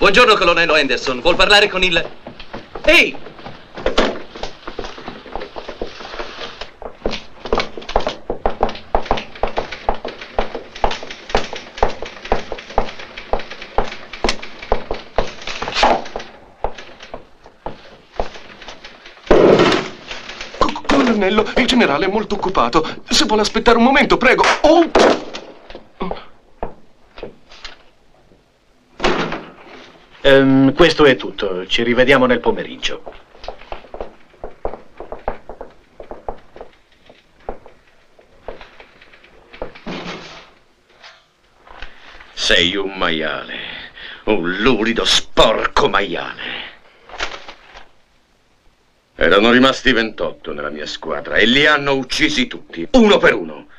Buongiorno, colonnello Anderson. Vuol parlare con il... Ehi! Colonnello, il generale è molto occupato. Se vuole aspettare un momento, prego. Oh! Questo è tutto. Ci rivediamo nel pomeriggio. Sei un maiale. Un lurido, sporco maiale. Erano rimasti 28 nella mia squadra e li hanno uccisi tutti, uno per uno.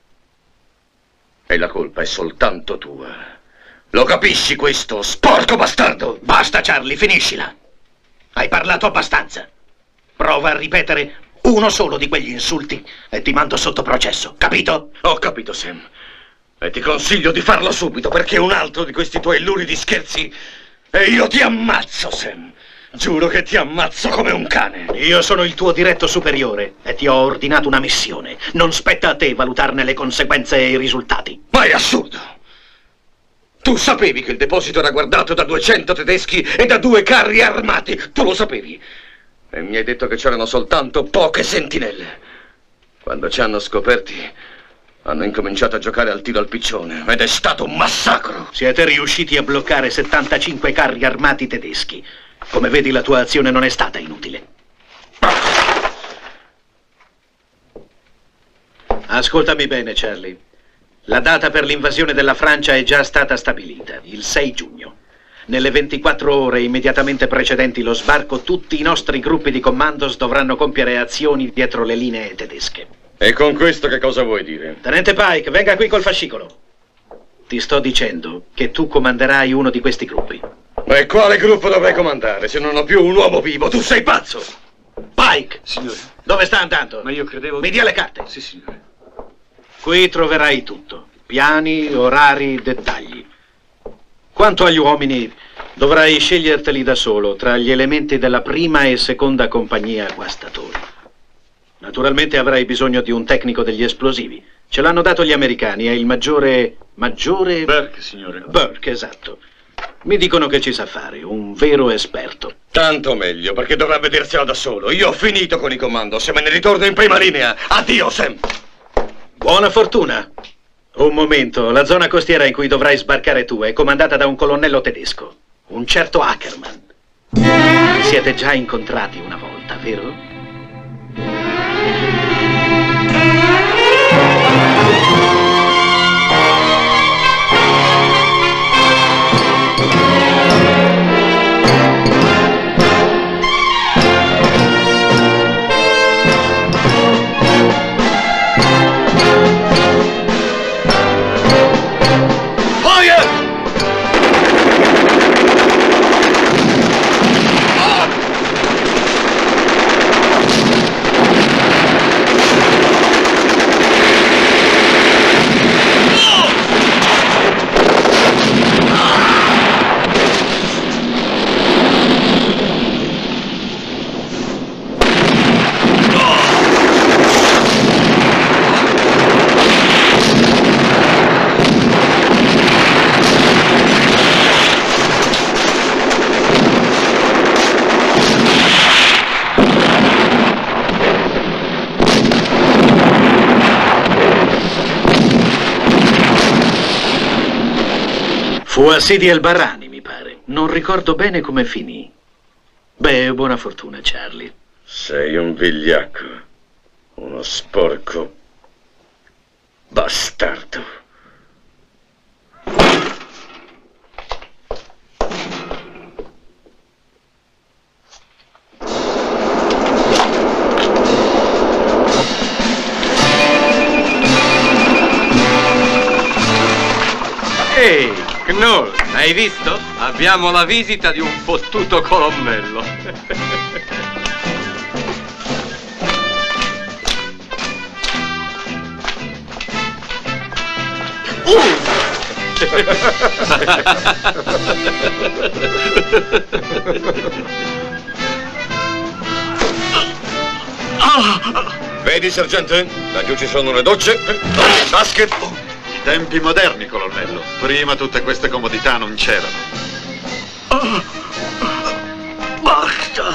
E la colpa è soltanto tua. Lo capisci questo, sporco bastardo? Basta, Charlie, finiscila. Hai parlato abbastanza. Prova a ripetere uno solo di quegli insulti e ti mando sotto processo, capito? Ho capito, Sam. E ti consiglio di farlo subito, perché un altro di questi tuoi luridi scherzi e io ti ammazzo, Sam. Giuro che ti ammazzo come un cane. Io sono il tuo diretto superiore e ti ho ordinato una missione. Non spetta a te valutarne le conseguenze e i risultati. Ma è assurdo. Tu sapevi che il deposito era guardato da 200 tedeschi e da 2 carri armati. Tu lo sapevi. E mi hai detto che c'erano soltanto poche sentinelle. Quando ci hanno scoperti, hanno incominciato a giocare al tiro al piccione. Ed è stato un massacro. Siete riusciti a bloccare 75 carri armati tedeschi. Come vedi, la tua azione non è stata inutile. Ascoltami bene, Charlie. La data per l'invasione della Francia è già stata stabilita, il 6 giugno. Nelle 24 ore immediatamente precedenti lo sbarco, tutti i nostri gruppi di commandos dovranno compiere azioni dietro le linee tedesche. E con questo che cosa vuoi dire? Tenente Pike, venga qui col fascicolo. Ti sto dicendo che tu comanderai uno di questi gruppi. E quale gruppo dovrei comandare se non ho più un uomo vivo? Tu sei pazzo! Pike! Signore. Dove sta andando? Ma io credevo... Mi dia le carte. Sì, signore. Qui troverai tutto. Piani, orari, dettagli. Quanto agli uomini, dovrai sceglierteli da solo tra gli elementi della prima e seconda compagnia guastatori. Naturalmente avrai bisogno di un tecnico degli esplosivi. Ce l'hanno dato gli americani, è il maggiore... Burke, signore. Burke, esatto. Mi dicono che ci sa fare, un vero esperto. Tanto meglio, perché dovrà vedersela da solo. Io ho finito con i comando, se me ne ritorno in prima linea. Addio, Sam! Buona fortuna. Un momento, la zona costiera in cui dovrai sbarcare tu è comandata da un colonnello tedesco, un certo Ackerman. Vi siete già incontrati una volta, vero? Fu a Sidi El Barrani, mi pare. Non ricordo bene come finì. Beh, buona fortuna, Charlie. Sei un vigliacco. Uno sporco bastardo. Ehi, Knoll, hai visto? Abbiamo la visita di un fottuto colonnello. Vedi, sergente? Laggiù ci sono le docce, basket. Tempi moderni, colonnello. Prima tutte queste comodità non c'erano. Basta!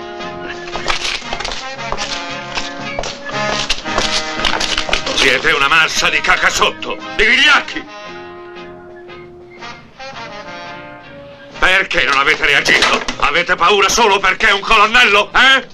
Siete una massa di cacasotto, di vigliacchi! Perché non avete reagito? Avete paura solo perché è un colonnello, eh?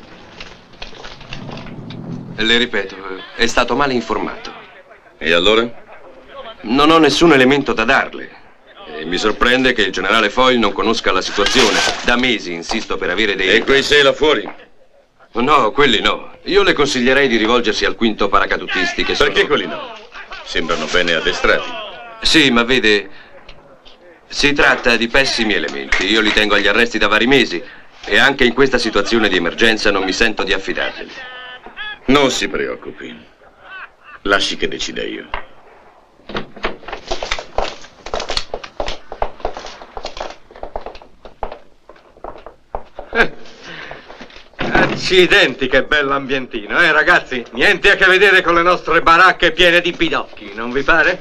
Le ripeto, è stato male informato. E allora? Non ho nessun elemento da darle. E mi sorprende che il generale Foyle non conosca la situazione. Da mesi insisto per avere dei... E quei sei là fuori? No, quelli no. Io le consiglierei di rivolgersi al quinto paracadutisti che sono... Perché quelli no? Sembrano bene addestrati. Sì, ma vede... Si tratta di pessimi elementi. Io li tengo agli arresti da vari mesi. E anche in questa situazione di emergenza non mi sento di affidarli. Non si preoccupi. Lasci che decida io. Accidenti, che bell'ambientino, ragazzi? Niente a che vedere con le nostre baracche piene di pidocchi, non vi pare?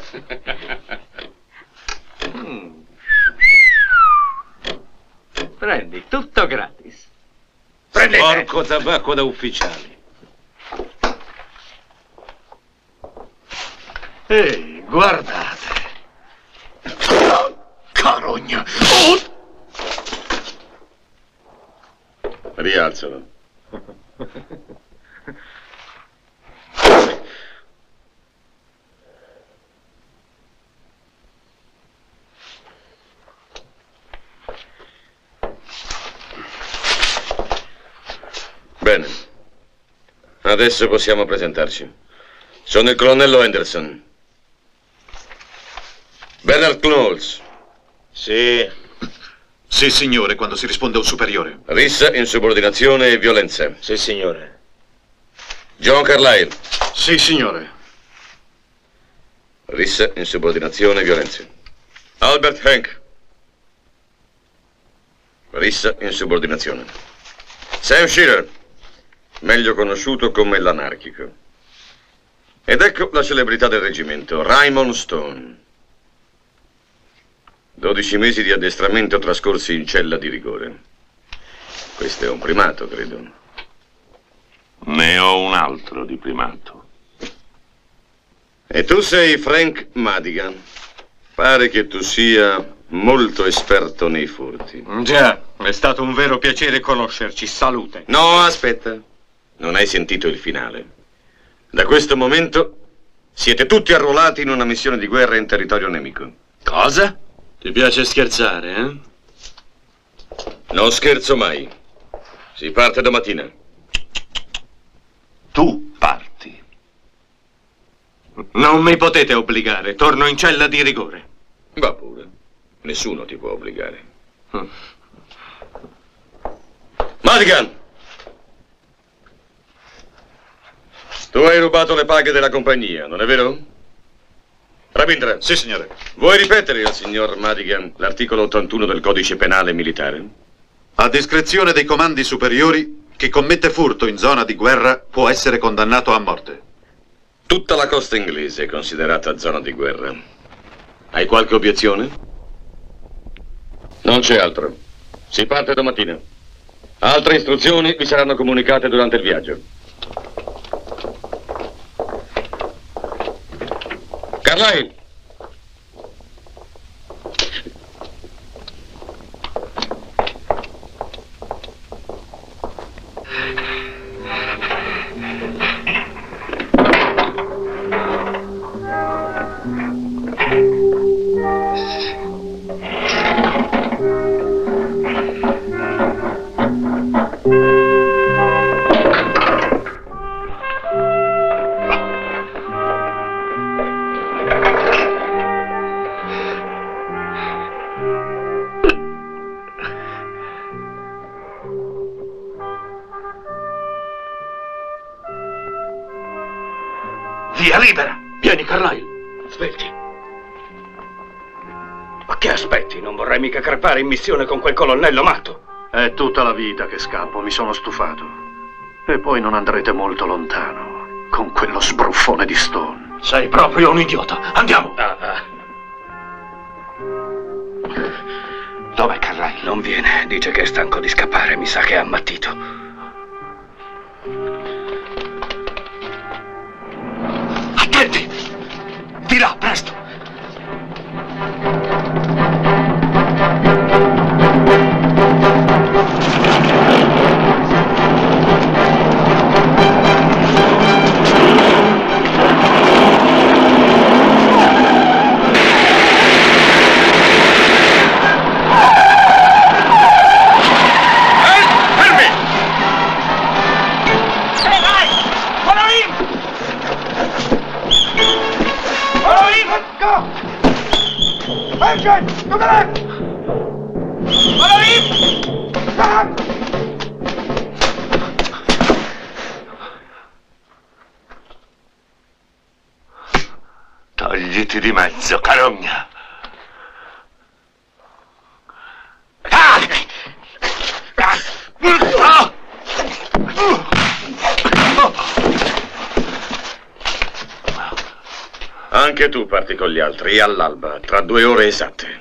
Prendi, tutto gratis. Prendete! Porco tabacco da ufficiali. Ehi, guardate. Carogna! Rialzalo. Bene. Adesso possiamo presentarci. Sono il colonnello Henderson. Bernard Knowles. Sì. Sì, signore, quando si risponde a un superiore. Rissa, insubordinazione e violenza. Sì, signore. John Carlyle. Sì, signore. Rissa, insubordinazione e violenza. Albert Hank. Rissa, insubordinazione. Sam Shearer, meglio conosciuto come l'anarchico. Ed ecco la celebrità del reggimento, Raymond Stone. 12 mesi di addestramento trascorsi in cella di rigore. Questo è un primato, credo. Ne ho un altro di primato. E tu sei Frank Madigan. Pare che tu sia molto esperto nei furti. Già, è stato un vero piacere conoscerci. Salute. No, aspetta. Non hai sentito il finale. Da questo momento siete tutti arruolati in una missione di guerra in territorio nemico. Cosa? Ti piace scherzare, eh? Non scherzo mai. Si parte domattina. Tu parti. Non mi potete obbligare. Torno in cella di rigore. Va pure. Nessuno ti può obbligare. Madigan! Tu hai rubato le paghe della compagnia, non è vero? Rabindra. Sì, signore. Vuoi ripetere al signor Madigan l'articolo 81 del codice penale militare? A discrezione dei comandi superiori, chi commette furto in zona di guerra può essere condannato a morte. Tutta la costa inglese è considerata zona di guerra. Hai qualche obiezione? Non c'è altro. Si parte domattina. Altre istruzioni vi saranno comunicate durante il viaggio. Carlyle! Via libera! Vieni, Carlyle! Aspetti. Ma che aspetti? Non vorrei mica crepare in missione con quel colonnello matto. È tutta la vita che scappo, mi sono stufato. E poi non andrete molto lontano con quello sbruffone di Stone. Sei proprio un idiota. Andiamo! Dov'è Carlyle? Non viene, dice che è stanco di scappare, mi sa che è ammattito. Attenti! Di là, presto! Togliti di mezzo, carogna! Anche tu parti con gli altri, all'alba, tra 2 ore esatte.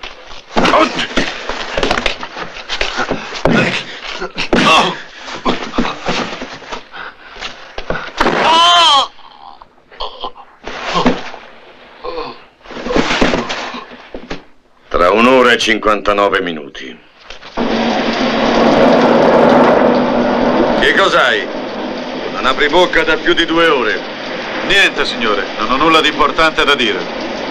Tra 1 ora e 59 minuti. Che cos'hai? Non apri bocca da più di 2 ore. Niente, signore, non ho nulla di importante da dire.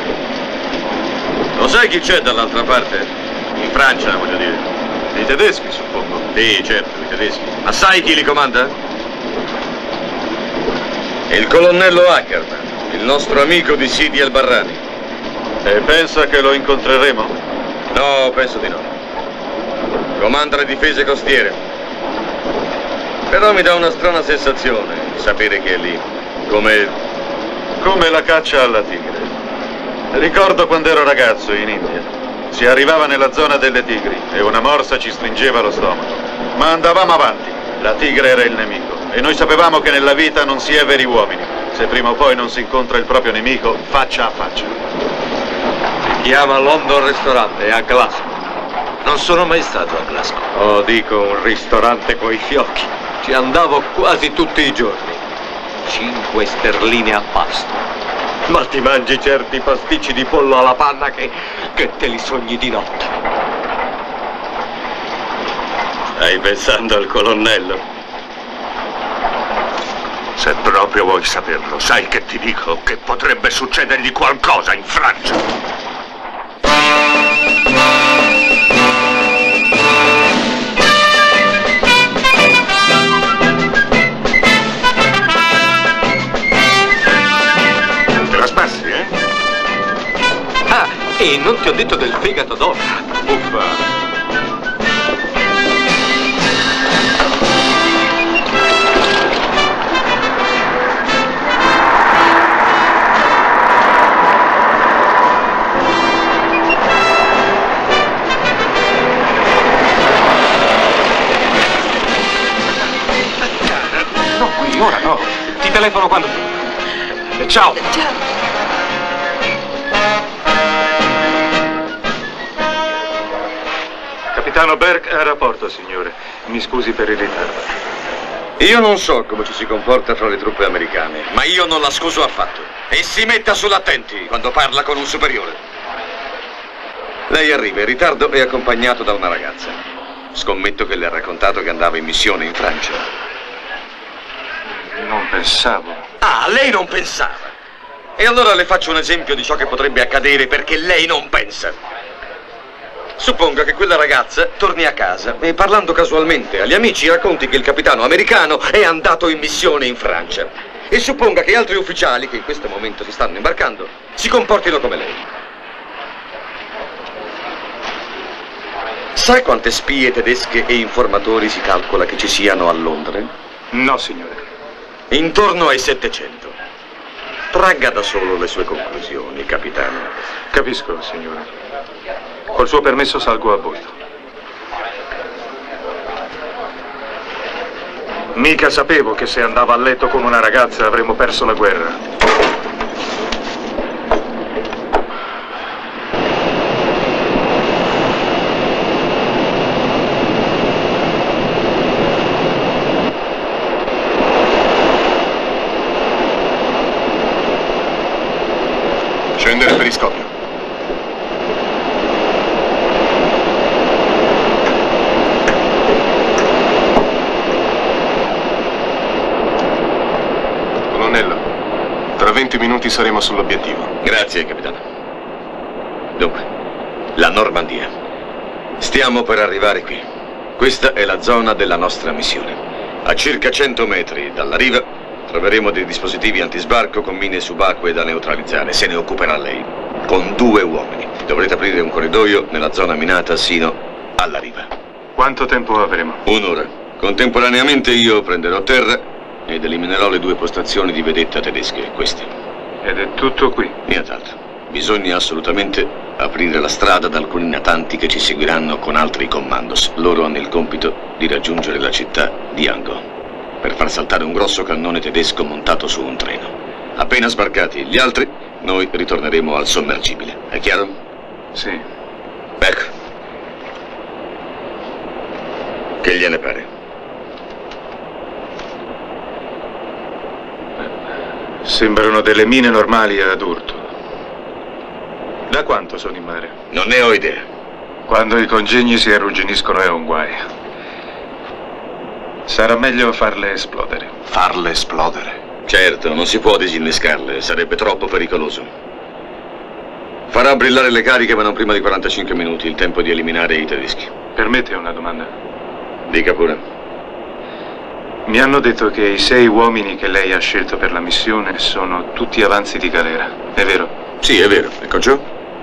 Lo sai chi c'è dall'altra parte? In Francia, voglio dire. I tedeschi, suppongo. Sì, certo, i tedeschi. Ma sai chi li comanda? Il colonnello Ackerman, il nostro amico di Sidi el-Barrani. E pensa che lo incontreremo? No, penso di no. Comanda le difese costiere. Però mi dà una strana sensazione sapere che è lì. Come la caccia alla tigre. Ricordo quando ero ragazzo in India. Si arrivava nella zona delle tigri e una morsa ci stringeva lo stomaco. Ma andavamo avanti. La tigre era il nemico. E noi sapevamo che nella vita non si è veri uomini. Se prima o poi non si incontra il proprio nemico, faccia a faccia. Si chiama London Restaurant, è a Glasgow. Non sono mai stato a Glasgow. Oh, dico, un ristorante coi fiocchi. Ci andavo quasi tutti i giorni. 5 sterline a pasto. Ma ti mangi certi pasticci di pollo alla panna che te li sogni di notte. Stai pensando al colonnello? Se proprio vuoi saperlo, sai che ti dico? Che potrebbe succedergli qualcosa in Francia. E non ti ho detto del fegato d'oro. Uffa. No, qui, ora no. Ti telefono quando... Ciao. Ciao. Capitano Berg a rapporto, signore. Mi scusi per il ritardo. Io non so come ci si comporta fra le truppe americane, ma io non la scuso affatto. E si metta sull'attenti quando parla con un superiore. Lei arriva in ritardo e accompagnato da una ragazza. Scommetto che le ha raccontato che andava in missione in Francia. Non pensavo. Ah, lei non pensava. E allora le faccio un esempio di ciò che potrebbe accadere perché lei non pensa. Supponga che quella ragazza torni a casa e parlando casualmente agli amici racconti che il capitano americano è andato in missione in Francia. E supponga che altri ufficiali che in questo momento si stanno imbarcando si comportino come lei. Sai quante spie tedesche e informatori si calcola che ci siano a Londra? No, signore. Intorno ai 700. Tragga da solo le sue conclusioni, capitano. Capisco, signore. Col suo permesso salgo a bordo. Mica sapevo che se andavo a letto con una ragazza avremmo perso la guerra. Scendere il periscopio. Colonnello, tra 20 minuti saremo sull'obiettivo. Grazie, capitano. Dunque, la Normandia. Stiamo per arrivare qui. Questa è la zona della nostra missione. A circa 100 metri dalla riva troveremo dei dispositivi antisbarco con mine subacquee da neutralizzare. Se ne occuperà lei, con 2 uomini. Dovrete aprire un corridoio nella zona minata sino alla riva. Quanto tempo avremo? 1 ora. Contemporaneamente io prenderò terra ed eliminerò le 2 postazioni di vedetta tedesche, queste. Ed è tutto qui? Nient'altro. Bisogna assolutamente aprire la strada ad alcuni natanti che ci seguiranno con altri commandos. Loro hanno il compito di raggiungere la città di Yangon per far saltare un grosso cannone tedesco montato su un treno. Appena sbarcati gli altri, noi ritorneremo al sommergibile. È chiaro? Sì. Ecco. Che gliene pare? Sembrano delle mine normali ad urto. Da quanto sono in mare? Non ne ho idea. Quando i congegni si arrugginiscono è un guaio. Sarà meglio farle esplodere. Farle esplodere? Certo, non si può disinnescarle, sarebbe troppo pericoloso. Farà brillare le cariche, ma non prima di 45 minuti, il tempo di eliminare i tedeschi. Permette una domanda? Dica pure. Mi hanno detto che i 6 uomini che lei ha scelto per la missione sono tutti avanzi di galera, è vero? Sì, è vero. Ecco ciò?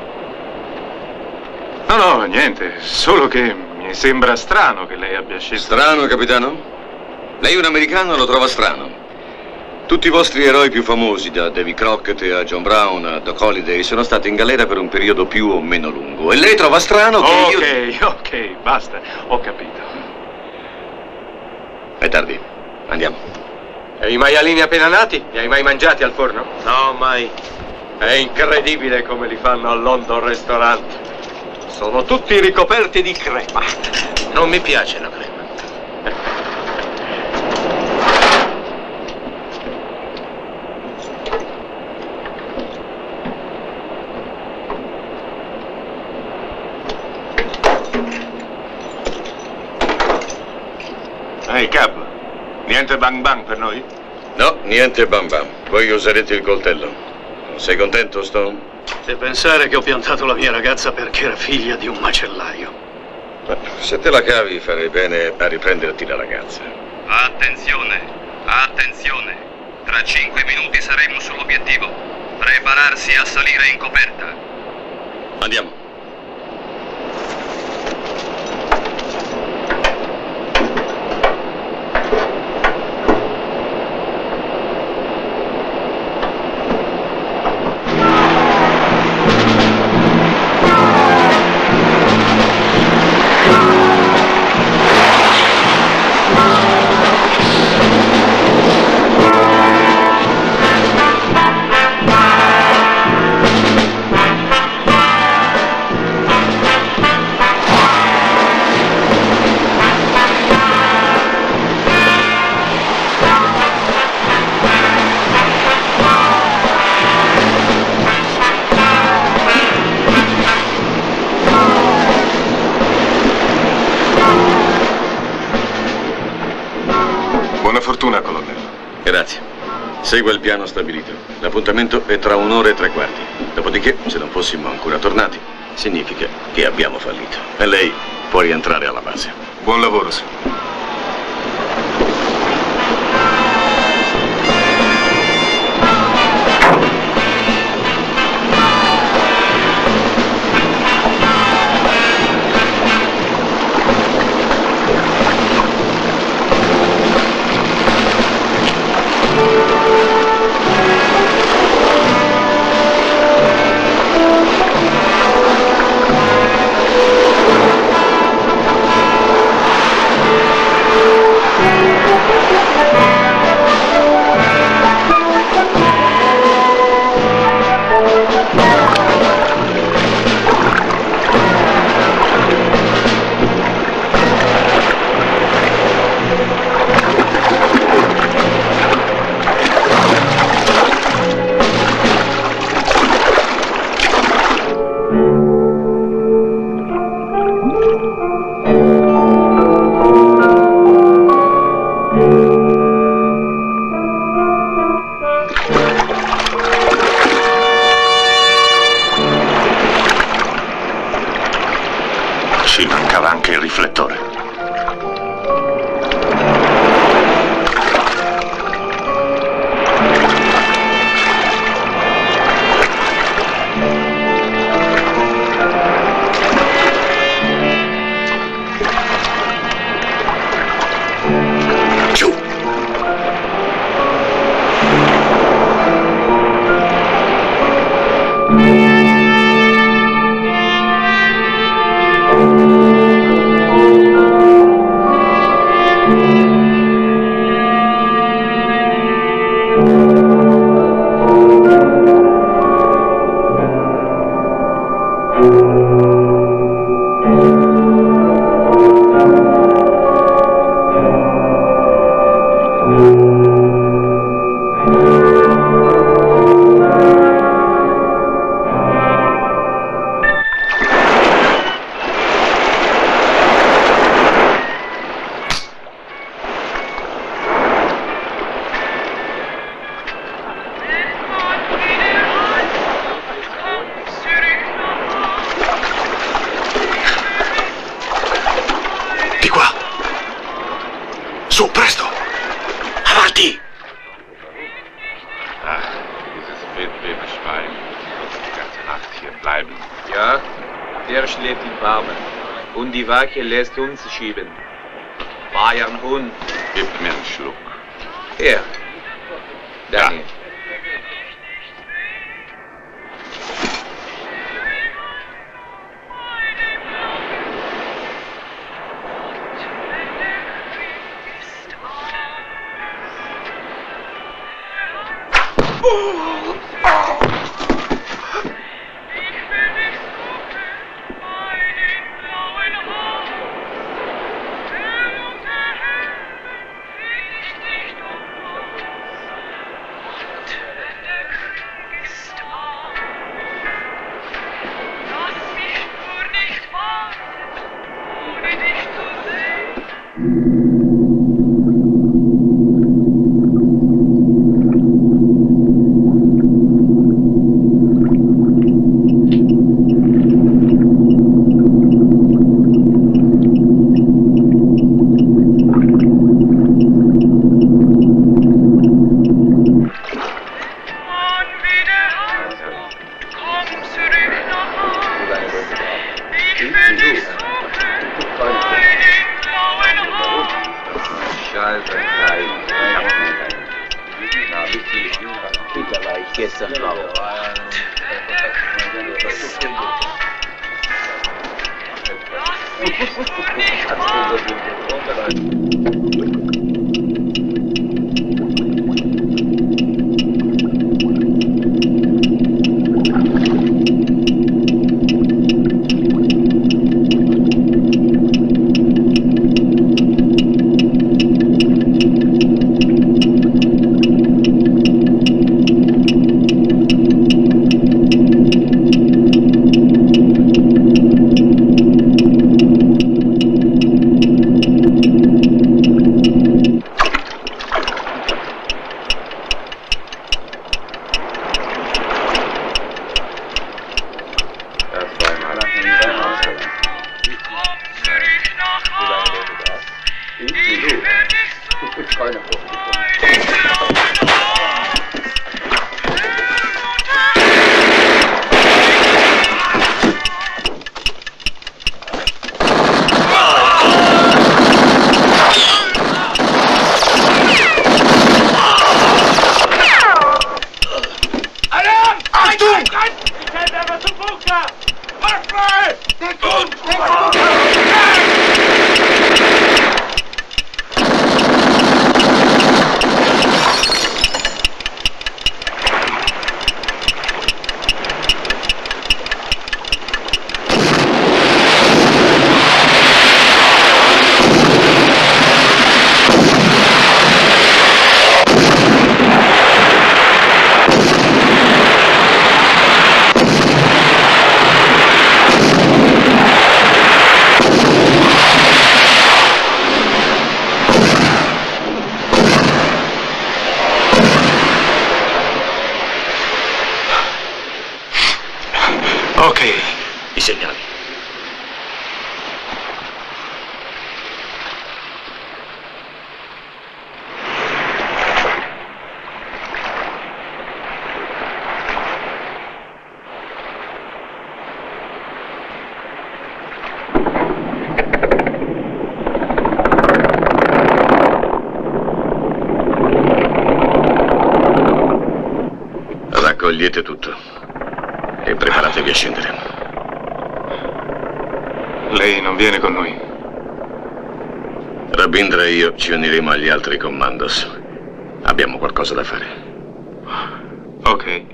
No, niente, solo che mi sembra strano che lei abbia scelto... Strano, capitano? Lei un americano lo trova strano. Tutti i vostri eroi più famosi, da Davy Crockett a John Brown a Doc Holliday, sono stati in galera per un periodo più o meno lungo. E lei trova strano che Ok, basta, ho capito. È tardi, andiamo. E i maialini appena nati? Li hai mai mangiati al forno? No, mai. È incredibile come li fanno al London Restaurant. Sono tutti ricoperti di crema. Non mi piace la crema. Ehi, Cap, niente bang bang per noi? No, niente bam bam. Voi userete il coltello. Sei contento, Stone? E pensare che ho piantato la mia ragazza perché era figlia di un macellaio. Beh, se te la cavi farei bene a riprenderti la ragazza. Attenzione, attenzione. Tra 5 minuti saremo sull'obiettivo. Prepararsi a salire in coperta. Andiamo. Buona fortuna, colonnello. Grazie. Segua il piano stabilito. L'appuntamento è tra 1 ora e 3/4. Dopodiché, se non fossimo ancora tornati, significa che abbiamo fallito. E lei può rientrare alla base. Buon lavoro, signore. Ci mancava anche il riflettore. Giù! Di qua! Su, presto! Avanti! Ach, dieses wildlebe Schwein muss die ganze Nacht hier bleiben. Ja, der schläft im Warmen. Und die Wache lässt uns schieben. Bayernhund. Gib mir einen Schluck. Hier. Danke. segnali. Raccogliete tutto e preparatevi a scendere. Lei non viene con noi? Rabindra e io ci uniremo agli altri commandos. Abbiamo qualcosa da fare. Ok.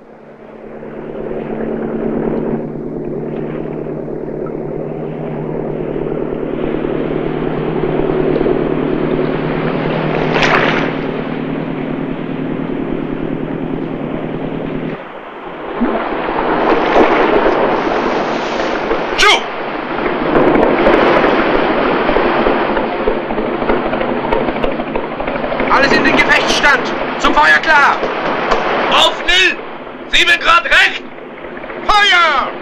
Alles in den Gefechtsstand! Zum Feuer klar! Auf Nil! 7 Grad rechts! Feuer!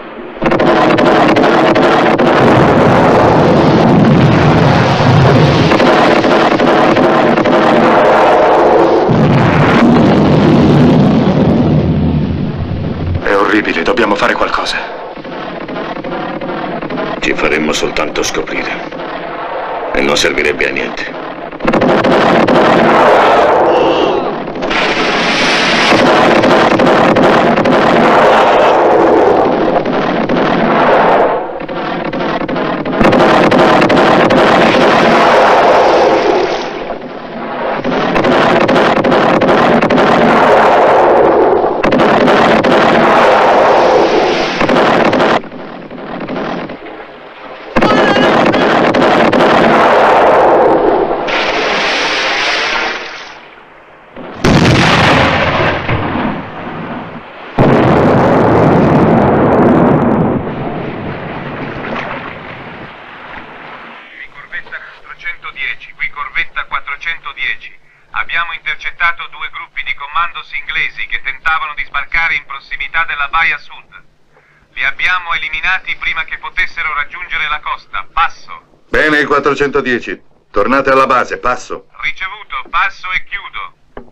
È orribile, dobbiamo fare qualcosa. Ci faremmo soltanto scoprire. E non servirebbe a niente. Qui corvetta 410. Abbiamo intercettato 2 gruppi di commandos inglesi che tentavano di sbarcare in prossimità della Baia Sud. Li abbiamo eliminati prima che potessero raggiungere la costa. Passo. Bene, il 410. Tornate alla base, passo. Ricevuto, passo e chiudo.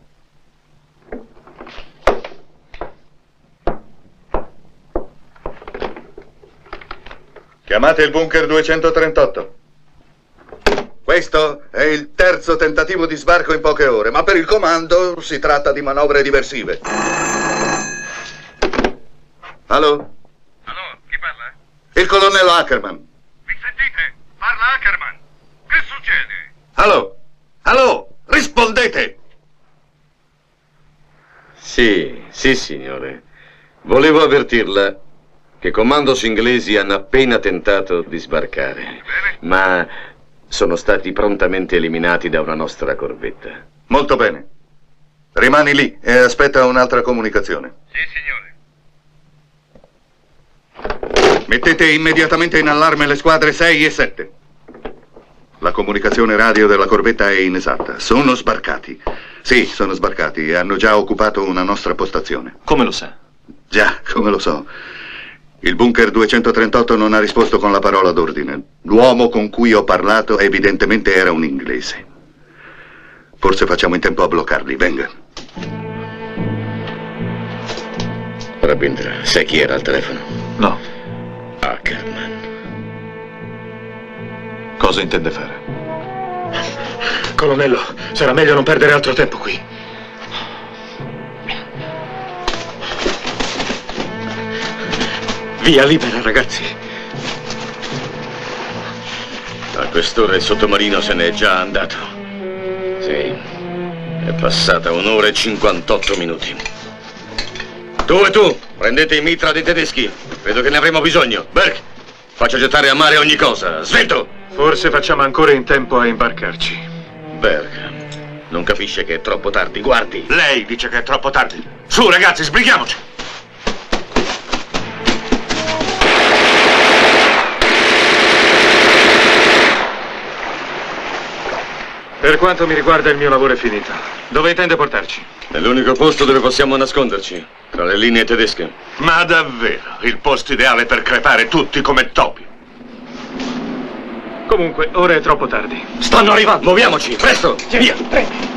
Chiamate il bunker 238. Questo è il 3° tentativo di sbarco in poche ore, ma per il comando si tratta di manovre diversive. Allo? Allo, chi parla? Il colonnello Ackerman. Mi sentite? Parla Ackerman. Che succede? Allo? Allo? Rispondete! Sì, signore. Volevo avvertirla che commandos inglesi hanno appena tentato di sbarcare, ma sono stati prontamente eliminati da una nostra corvetta. Molto bene. Rimani lì e aspetta un'altra comunicazione. Sì, signore. Mettete immediatamente in allarme le squadre 6 e 7. La comunicazione radio della corvetta è inesatta. Sono sbarcati. Sì, sono sbarcati e hanno già occupato una nostra postazione. Come lo sa? Già, come lo so. Il bunker 238 non ha risposto con la parola d'ordine. L'uomo con cui ho parlato evidentemente era un inglese. Forse facciamo in tempo a bloccarli. Venga. Rabindra, sai chi era al telefono? No. Ackerman. Cosa intende fare? Colonnello, sarà meglio non perdere altro tempo qui. Via libera, ragazzi. A quest'ora il sottomarino se n'è già andato. Sì, è passata 1 ora e 58 minuti. Tu e tu, prendete i mitra dei tedeschi. Credo che ne avremo bisogno. Berg, faccia gettare a mare ogni cosa. Svelto! Forse facciamo ancora in tempo a imbarcarci. Berg, non capisce che è troppo tardi. Guardi. Lei dice che è troppo tardi. Su, ragazzi, sbrighiamoci. Per quanto mi riguarda il mio lavoro è finito. Dove intende portarci? È l'unico posto dove possiamo nasconderci, tra le linee tedesche. Ma davvero, il posto ideale per crepare tutti come topi. Comunque, ora è troppo tardi. Stanno arrivando, muoviamoci, presto! Via! Prendi!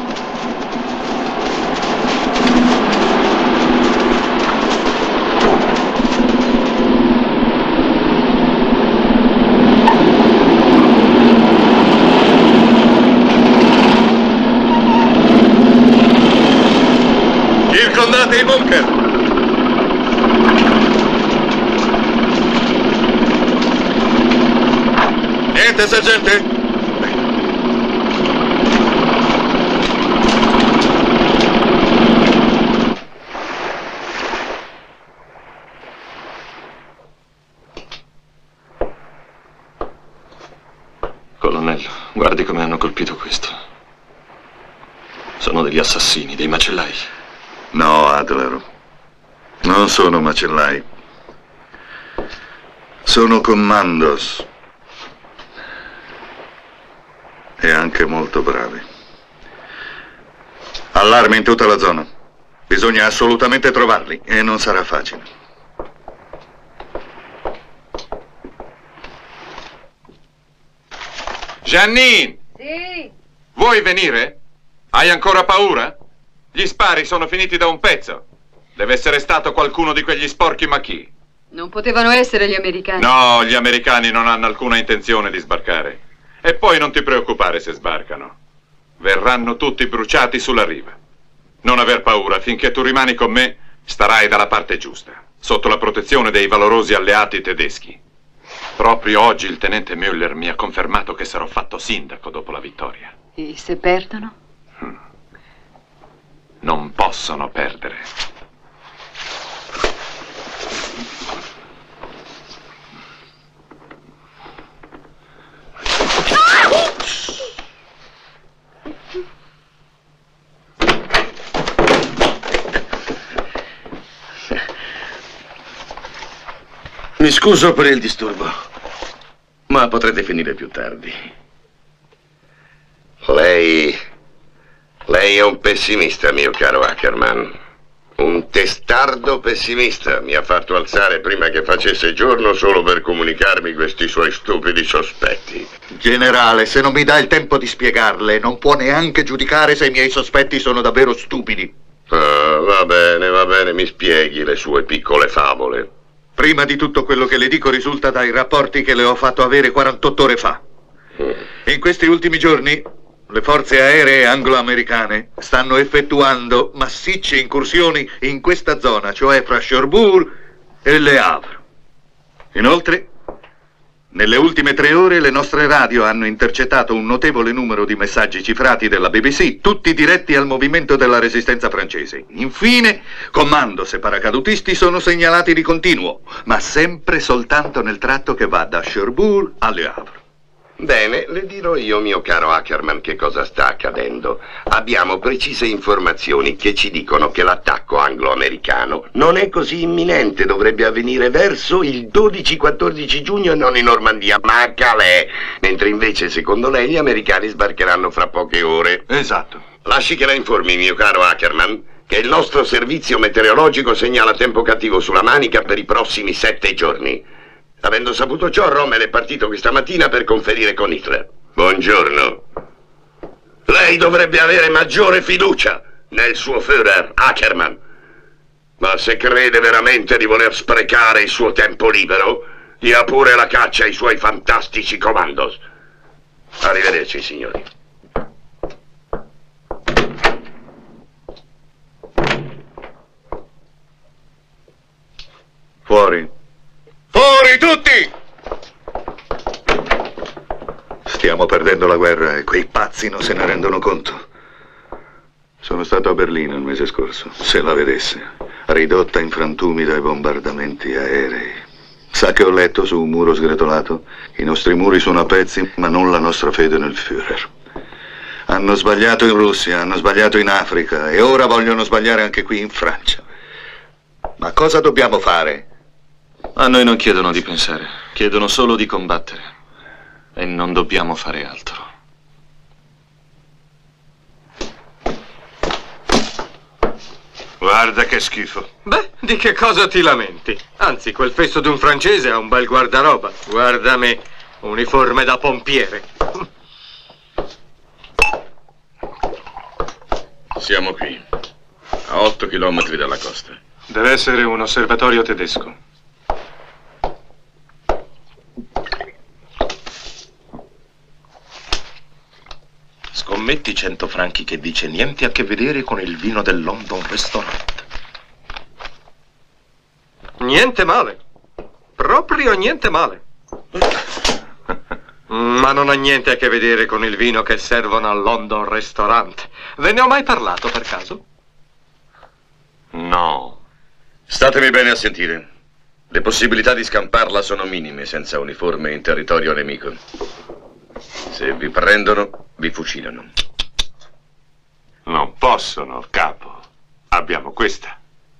Circondate i bunker! Niente, sergente? Colonnello, guardi come hanno colpito questo. Sono degli assassini, dei macellai. No, Adler. Non sono macellai. Sono commandos. E anche molto bravi. Allarme in tutta la zona. Bisogna assolutamente trovarli e non sarà facile. Janine! Sì? Vuoi venire? Hai ancora paura? Gli spari sono finiti da un pezzo. Deve essere stato qualcuno di quegli sporchi, ma chi? Non potevano essere gli americani. No, gli americani non hanno alcuna intenzione di sbarcare. E poi non ti preoccupare se sbarcano. Verranno tutti bruciati sulla riva. Non aver paura, finché tu rimani con me, starai dalla parte giusta, sotto la protezione dei valorosi alleati tedeschi. Proprio oggi il tenente Müller mi ha confermato che sarò fatto sindaco dopo la vittoria. E se perdono? Non possono perdere. Mi scuso per il disturbo, ma potrete finire più tardi. Lei è un pessimista, mio caro Ackerman. Un testardo pessimista. Mi ha fatto alzare prima che facesse giorno solo per comunicarmi questi suoi stupidi sospetti. Generale, se non mi dà il tempo di spiegarle, non può neanche giudicare se i miei sospetti sono davvero stupidi. Va bene, mi spieghi le sue piccole favole. Prima di tutto quello che le dico risulta dai rapporti che le ho fatto avere 48 ore fa. In questi ultimi giorni le forze aeree anglo-americane stanno effettuando massicce incursioni in questa zona, cioè fra Cherbourg e Le Havre. Inoltre, nelle ultime 3 ore le nostre radio hanno intercettato un notevole numero di messaggi cifrati della BBC, tutti diretti al movimento della resistenza francese. Infine, commandos e paracadutisti sono segnalati di continuo, ma sempre soltanto nel tratto che va da Cherbourg a Le Havre. Bene, le dirò io, mio caro Ackerman, che cosa sta accadendo. Abbiamo precise informazioni che ci dicono che l'attacco anglo-americano non è così imminente, dovrebbe avvenire verso il 12-14 giugno e non in Normandia, ma a Calais, mentre invece, secondo lei, gli americani sbarcheranno fra poche ore. Esatto. Lasci che la informi, mio caro Ackerman, che il nostro servizio meteorologico segnala tempo cattivo sulla Manica per i prossimi 7 giorni. Avendo saputo ciò, Rommel è partito questa mattina per conferire con Hitler. Buongiorno. Lei dovrebbe avere maggiore fiducia nel suo Führer, Ackerman. Ma se crede veramente di voler sprecare il suo tempo libero, dia pure la caccia ai suoi fantastici commandos. Arrivederci, signori. Fuori. Fuori tutti! Stiamo perdendo la guerra e quei pazzi non se ne rendono conto. Sono stato a Berlino il mese scorso, se la vedesse, ridotta in frantumi dai bombardamenti aerei. Sa che ho letto su un muro sgretolato? I nostri muri sono a pezzi, ma non la nostra fede nel Führer. Hanno sbagliato in Russia, hanno sbagliato in Africa e ora vogliono sbagliare anche qui in Francia. Ma cosa dobbiamo fare? A noi non chiedono di pensare, chiedono solo di combattere. E non dobbiamo fare altro. Guarda che schifo. Beh, di che cosa ti lamenti? Anzi, quel fesso di un francese ha un bel guardaroba. Guarda me, uniforme da pompiere. Siamo qui, a 8 chilometri dalla costa. Deve essere un osservatorio tedesco. Scommetti 100 franchi che dice niente a che vedere con il vino del London Restaurant. Niente male. Proprio niente male. Ma non ha niente a che vedere con il vino che servono al London Restaurant. Ve ne ho mai parlato per caso? No. Statemi bene a sentire. Le possibilità di scamparla sono minime senza uniforme in territorio nemico. Se vi prendono, vi fucilano. Non possono, capo. Abbiamo questa.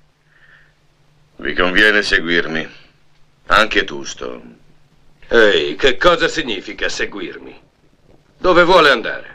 Vi conviene seguirmi. Anche tu, Stone. Ehi, che cosa significa seguirmi? Dove vuole andare?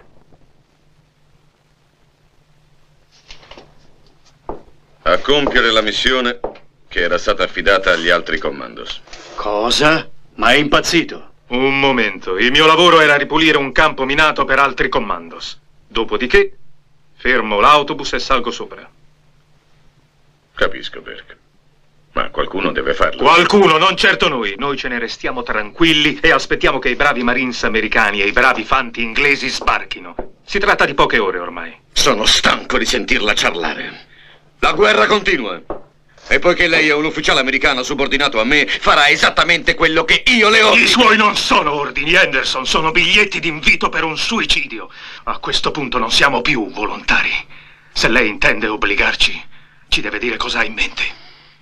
A compiere la missione che era stata affidata agli altri commandos. Cosa? Ma è impazzito? Un momento, il mio lavoro era ripulire un campo minato per altri commandos. Dopodiché, fermo l'autobus e salgo sopra. Capisco, Burke. Ma qualcuno deve farlo. Qualcuno, non certo noi. Noi ce ne restiamo tranquilli e aspettiamo che i bravi Marines americani e i bravi fanti inglesi sbarchino. Si tratta di poche ore ormai. Sono stanco di sentirla ciarlare. La guerra continua. E poiché lei è un ufficiale americano subordinato a me, farà esattamente quello che io le ordini. I suoi non sono ordini, Henderson, sono biglietti d'invito per un suicidio. A questo punto non siamo più volontari. Se lei intende obbligarci, ci deve dire cosa ha in mente.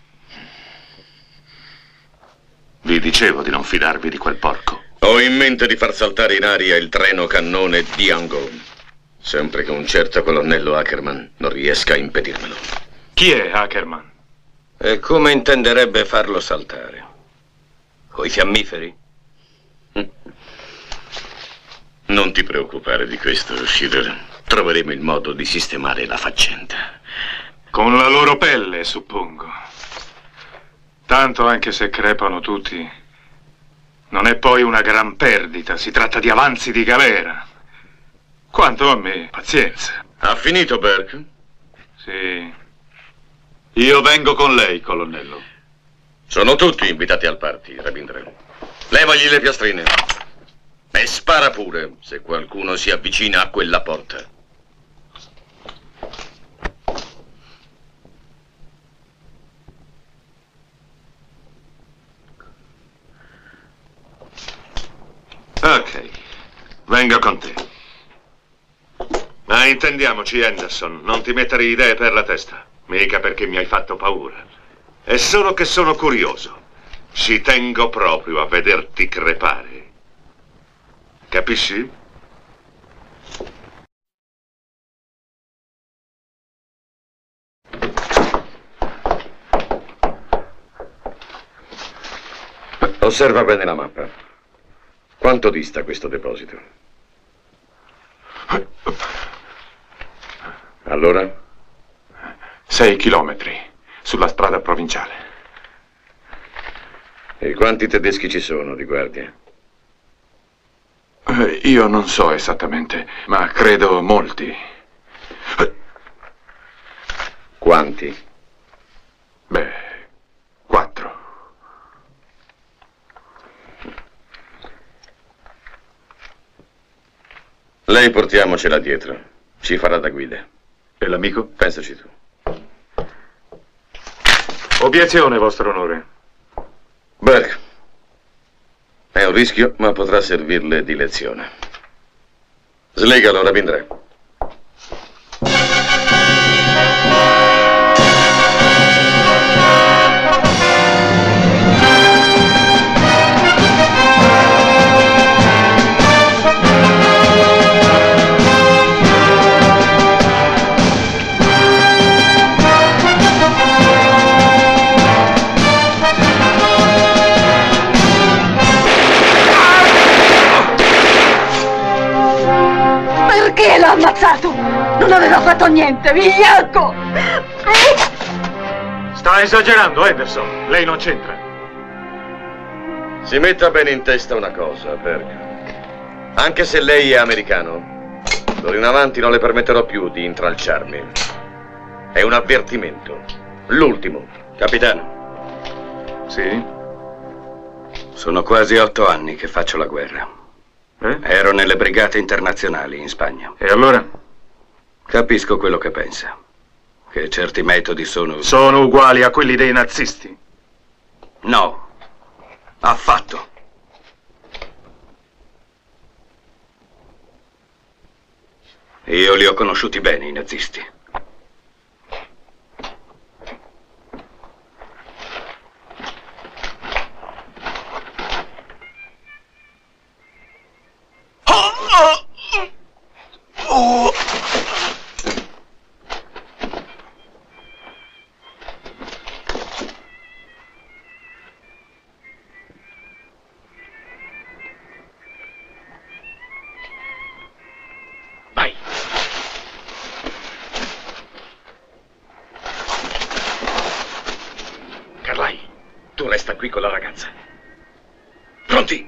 Vi dicevo di non fidarvi di quel porco. Ho in mente di far saltare in aria il treno cannone Diango, sempre che un certo colonnello Ackerman non riesca a impedirmelo. Chi è Ackerman? E come intenderebbe farlo saltare? Coi fiammiferi? Non ti preoccupare di questo, Schiller. Troveremo il modo di sistemare la faccenda. Con la loro pelle, suppongo. Tanto, anche se crepano tutti, non è poi una gran perdita. Si tratta di avanzi di galera. Quanto a me, pazienza. Ha finito, Burke? Sì. Io vengo con lei, colonnello. Sono tutti invitati al party, Rabindra. Levagli le piastrine. E spara pure, se qualcuno si avvicina a quella porta. Ok, vengo con te. Ma intendiamoci, Henderson, non ti mettere idee per la testa. Mica perché mi hai fatto paura. È solo che sono curioso. Ci tengo proprio a vederti crepare. Capisci? Osserva bene la mappa. Quanto dista questo deposito? Allora? 6 chilometri, sulla strada provinciale. E quanti tedeschi ci sono di guardia? Io non so esattamente, ma credo molti. Quanti? Beh, 4. Lei portiamocela dietro. Ci farà da guida. E l'amico? Pensaci tu. Obiezione, vostro onore. Burke. È un rischio, ma potrà servirle di lezione. Slegalo, Rabindra. Perché l'ha ammazzato? Non aveva fatto niente, vigliacco! Sta esagerando, Henderson. Lei non c'entra. Si metta bene in testa una cosa, Berg. Anche se lei è americano, d'ora in avanti non le permetterò più di intralciarmi. È un avvertimento. L'ultimo. Capitano. Sì? Sono quasi 8 anni che faccio la guerra. Ero nelle brigate internazionali in Spagna. E allora? Capisco quello che pensa. Che certi metodi sono... Sono uguali a quelli dei nazisti? No. Affatto. Io li ho conosciuti bene, i nazisti. Tu resta qui con la ragazza. Pronti?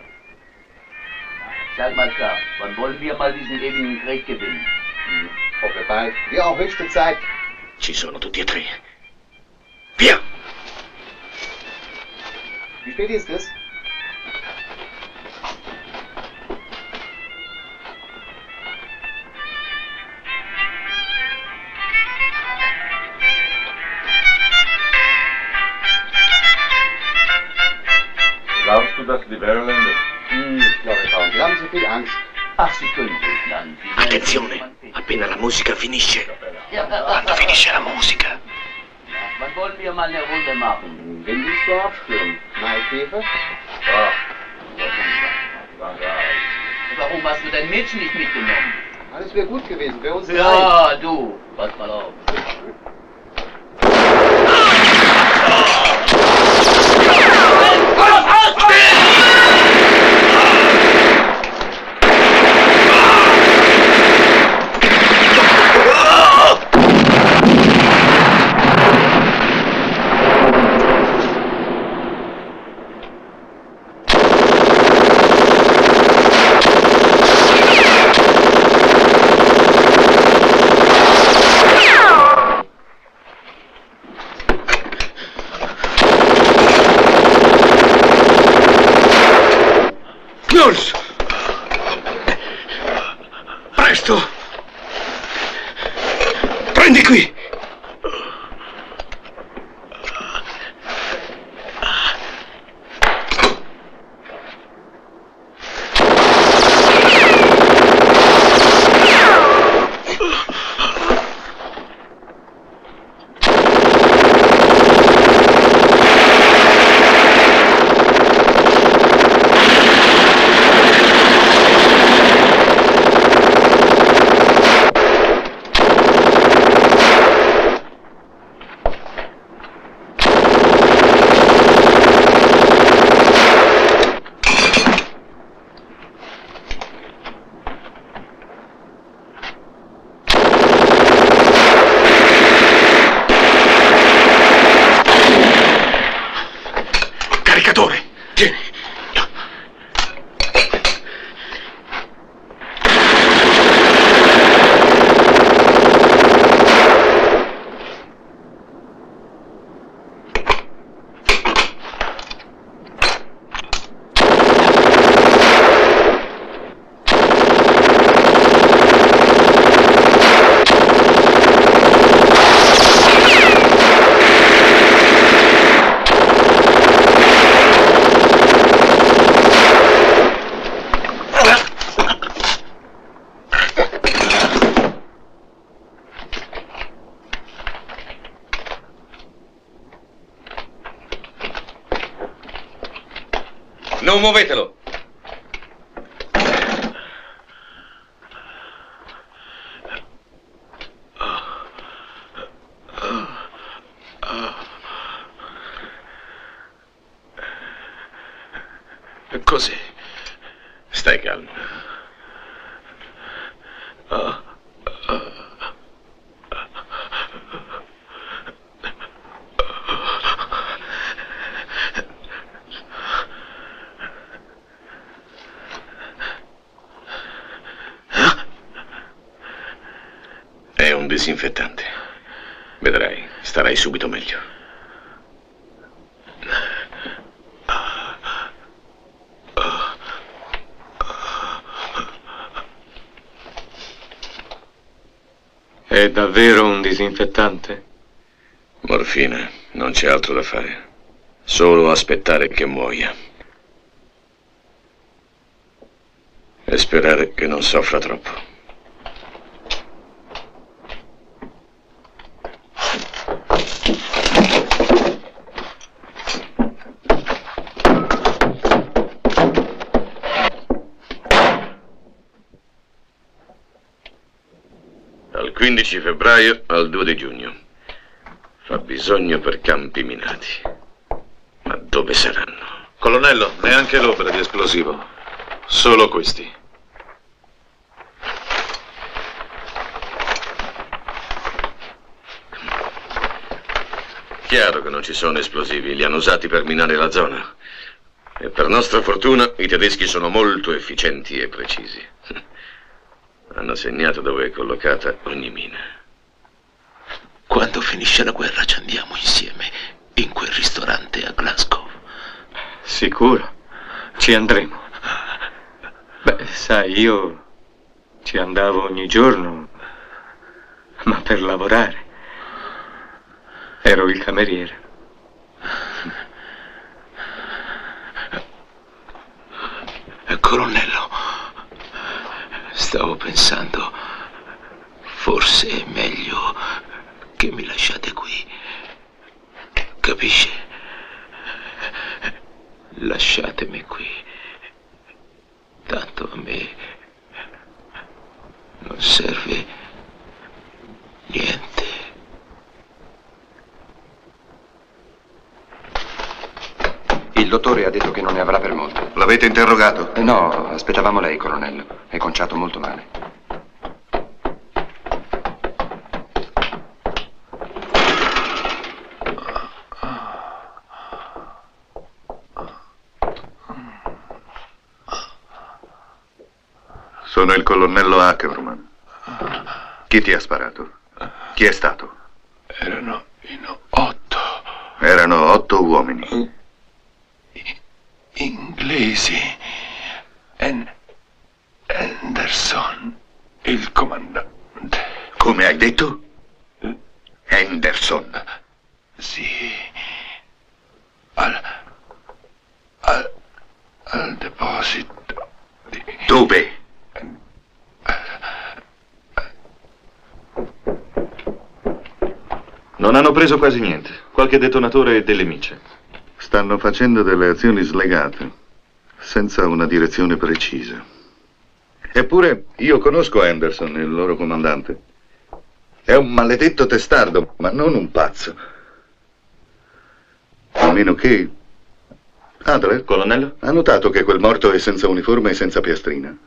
Sag mal klar, wann wollen wir mal diesen ewigen Krieg gewinnen? Hoffe bald. Wir auch höchste Zeit. Ci sono tutti e tre. Via! Wie spät ist es? Glaubst du, dass die Wehreländer? Ich glaube kaum. Wir haben so viel Angst. Ach, Sie können ruhig landen. Attenzione, appena la musica finisce. Quando finisce la musica. Wann wollen wir mal eine Runde machen? Wenn die Storch stürmt. Maikäfer? Warum hast du dein Mädchen nicht mitgenommen? Alles wäre gut gewesen für uns. Ja, du. Pass mal auf. Presto! Prendi qui! Non muovetelo! Così. Stai calmo. un disinfettante. Vedrai, starai subito meglio. È davvero un disinfettante? Morfina, non c'è altro da fare. Solo aspettare che muoia. E sperare che non soffra troppo. Dal 15 febbraio al 2 di giugno. Fa bisogno per campi minati. Ma dove saranno? Colonnello, neanche l'ombra di esplosivo. Solo questi. Chiaro che non ci sono esplosivi, li hanno usati per minare la zona. E per nostra fortuna i tedeschi sono molto efficienti e precisi. Hanno segnato dove è collocata ogni mina. Quando finisce la guerra ci andiamo insieme in quel ristorante a Glasgow. Sicuro, ci andremo. Beh, sai, io ci andavo ogni giorno, ma per lavorare. Ero il cameriere. Colonnello, stavo pensando, forse è meglio che mi lasciate qui. Capisce? Lasciatemi qui. Tanto a me non serve niente. Il dottore ha detto che non ne avrà per molto. L'avete interrogato? No, aspettavamo lei, colonnello. È conciato molto male. Sono il colonnello Ackerman. Chi ti ha sparato? Chi è stato? Erano in 8. Erano 8 uomini. Inglesi. Anderson, il comandante. Come hai detto? Anderson. Sì. Al deposito di... Dove? Non hanno preso quasi niente. Qualche detonatore e delle micce. Stanno facendo delle azioni slegate, senza una direzione precisa. Eppure io conosco Anderson, il loro comandante. È un maledetto testardo, ma non un pazzo. A meno che... Adler? Colonnello? Ha notato che quel morto è senza uniforme e senza piastrina.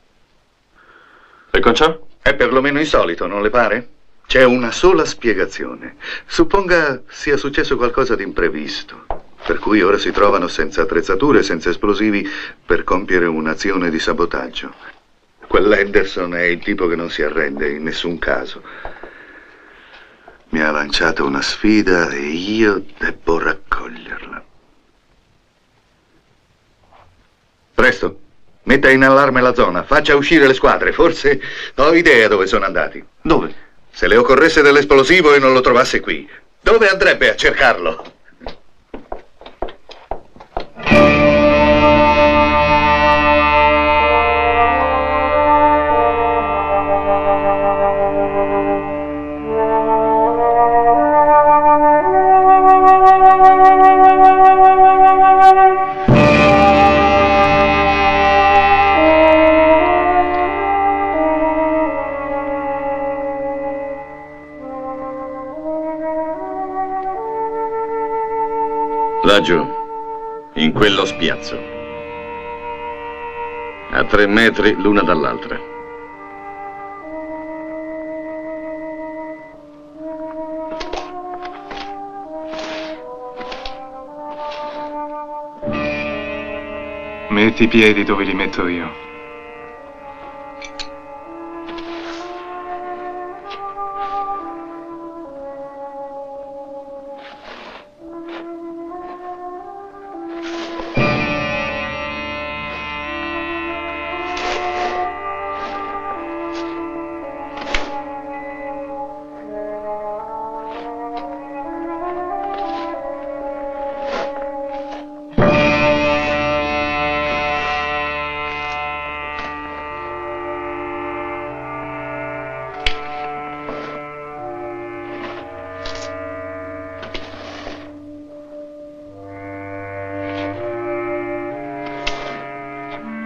E con ciò? È perlomeno insolito, non le pare? C'è una sola spiegazione. Supponga sia successo qualcosa di imprevisto, per cui ora si trovano senza attrezzature, senza esplosivi, per compiere un'azione di sabotaggio. Quell'Henderson è il tipo che non si arrende in nessun caso. Mi ha lanciato una sfida e io debbo raccoglierla. Presto, metta in allarme la zona, faccia uscire le squadre. Forse ho idea dove sono andati. Dove? Se le occorresse dell'esplosivo e non lo trovasse qui, dove andrebbe a cercarlo? Laggiù, in quello spiazzo, a 3 metri l'una dall'altra. Metti i piedi dove li metto io.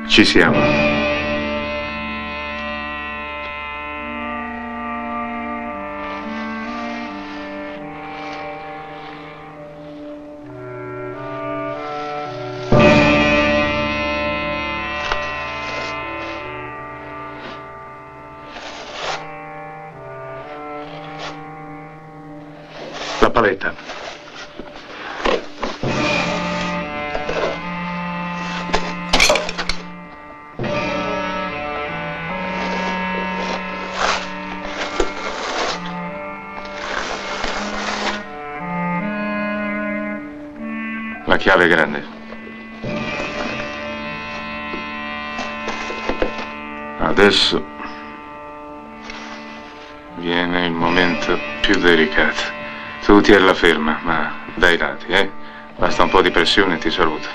Ci siamo. La paletta. La chiave grande. Adesso viene il momento più delicato. Tu tienila ferma, ma dai dati, eh? Basta un po' di pressione e ti saluto.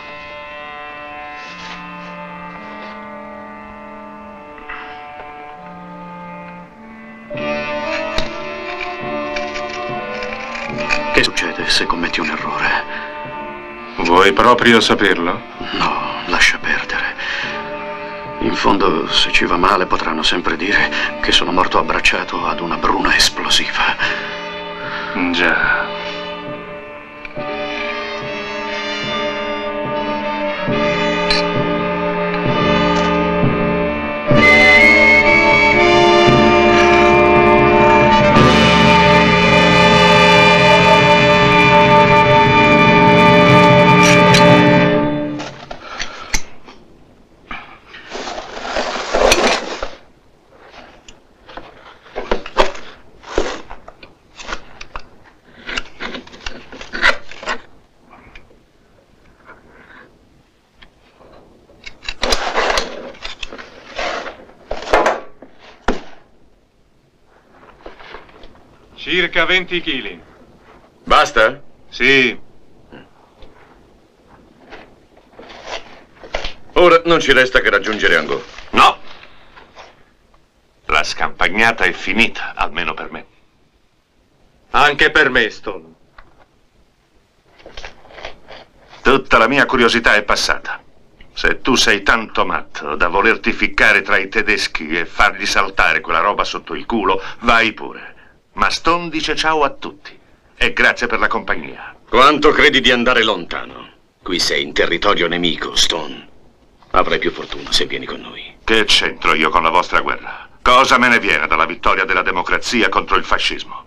Che succede se commetti un errore? Vuoi proprio saperlo? No, lascia perdere. In fondo, se ci va male, potranno sempre dire che sono morto abbracciato ad una bruna esplosiva. Già. Circa 20 kg. Basta? Sì. Ora non ci resta che raggiungere Angò. No! La scampagnata è finita, almeno per me. Anche per me, Stone. Tutta la mia curiosità è passata. Se tu sei tanto matto da volerti ficcare tra i tedeschi e fargli saltare quella roba sotto il culo, vai pure. Ma Stone dice ciao a tutti. E grazie per la compagnia. Quanto credi di andare lontano? Qui sei in territorio nemico, Stone. Avrai più fortuna se vieni con noi. Che c'entro io con la vostra guerra? Cosa me ne viene dalla vittoria della democrazia contro il fascismo?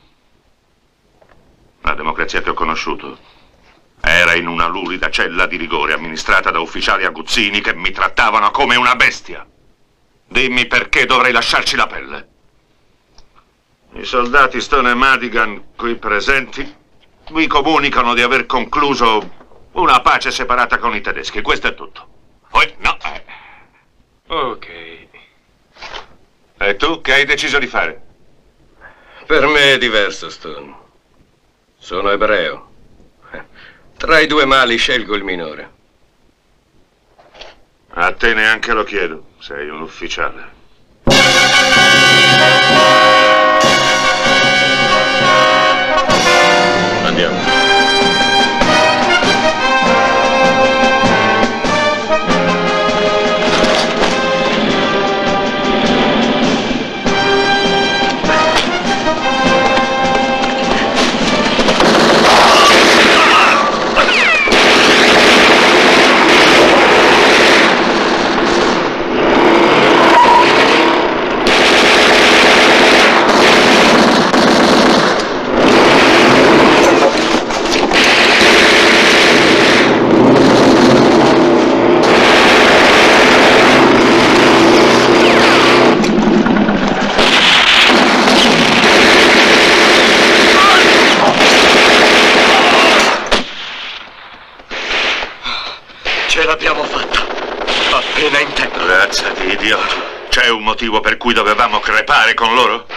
La democrazia che ho conosciuto era in una lurida cella di rigore amministrata da ufficiali aguzzini che mi trattavano come una bestia. Dimmi perché dovrei lasciarci la pelle. I soldati Stone e Madigan qui presenti vi comunicano di aver concluso una pace separata con i tedeschi. Questo è tutto. No. Ok. E tu che hai deciso di fare? Per me è diverso, Stone. Sono ebreo. Tra i due mali scelgo il minore. A te neanche lo chiedo. Sei un ufficiale. Andiamo. Ce l'abbiamo fatta. Appena in tempo. Razza di idioti. C'è un motivo per cui dovevamo crepare con loro?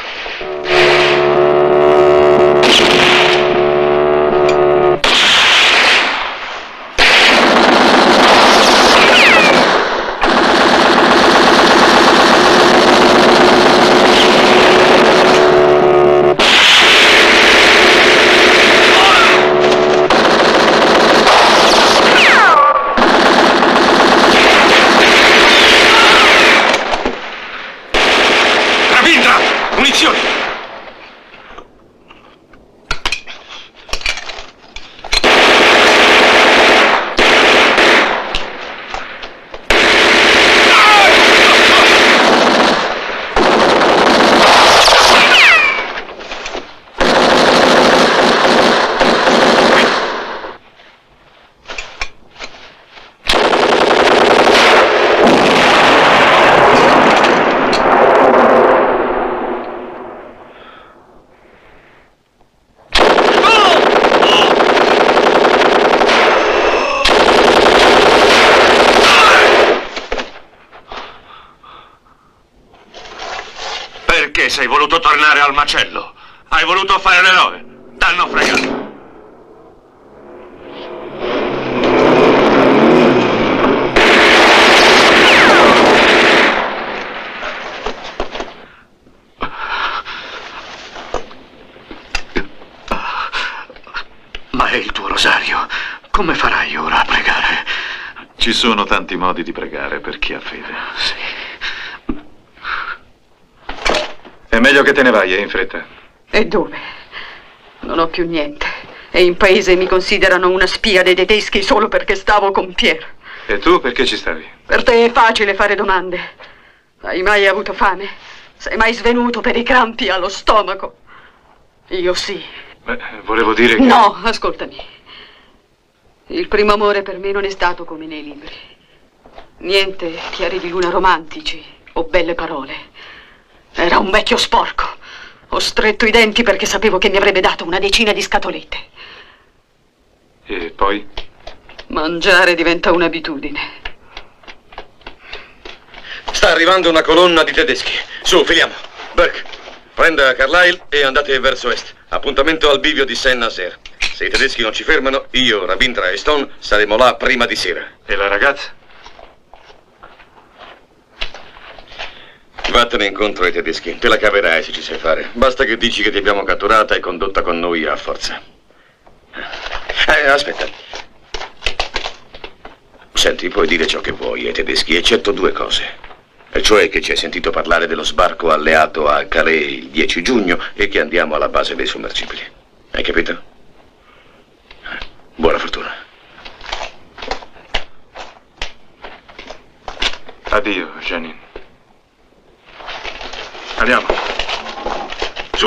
sei voluto tornare al macello. Hai voluto fare l'eroe. T'hanno fregato. Ma è il tuo rosario. Come farai ora a pregare? Ci sono tanti modi di pregare per chi ha fede. Sì. È meglio che te ne vai, in fretta. E dove? Non ho più niente. E in paese mi considerano una spia dei tedeschi solo perché stavo con Pier. E tu perché ci stavi? Per te è facile fare domande. Hai mai avuto fame? Sei mai svenuto per i crampi allo stomaco? Io sì. Beh, volevo dire che... No, ascoltami. Il primo amore per me non è stato come nei libri. Niente chiari di luna romantici o belle parole. Era un vecchio sporco. Ho stretto i denti perché sapevo che mi avrebbe dato una decina di scatolette. E poi? Mangiare diventa un'abitudine. Sta arrivando una colonna di tedeschi. Su, filiamo. Burke, prenda Carlyle e andate verso est. Appuntamento al bivio di Saint-Nazaire. Se i tedeschi non ci fermano, io, Ravindra e Stone saremo là prima di sera. E la ragazza? Vattene incontro ai tedeschi. Te la caverai se ci sai fare. Basta che dici che ti abbiamo catturata e condotta con noi a forza. Aspetta. Senti, puoi dire ciò che vuoi ai tedeschi, eccetto due cose. E cioè che ci hai sentito parlare dello sbarco alleato a Calais il 10 giugno e che andiamo alla base dei sommergibili. Hai capito? Buona fortuna. Addio, Janine. Andiamo. Su.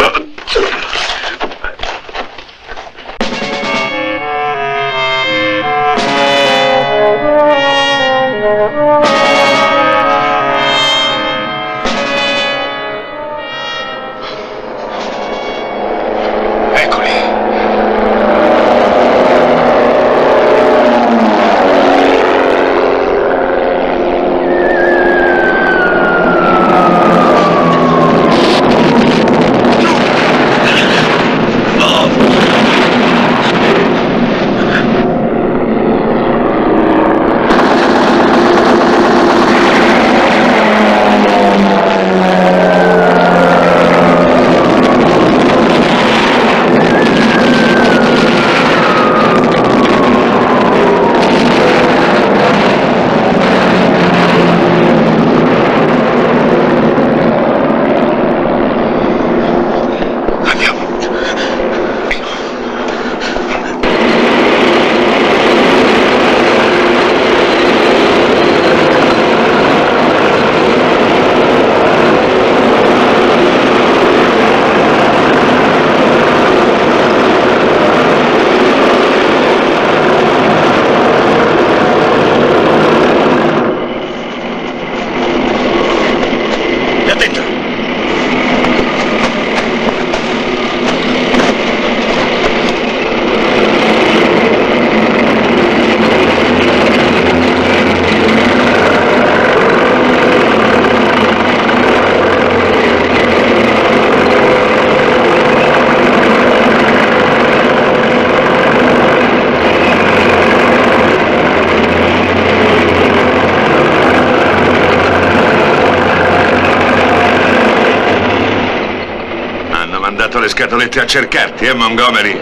Le scatolette a cercarti, Montgomery?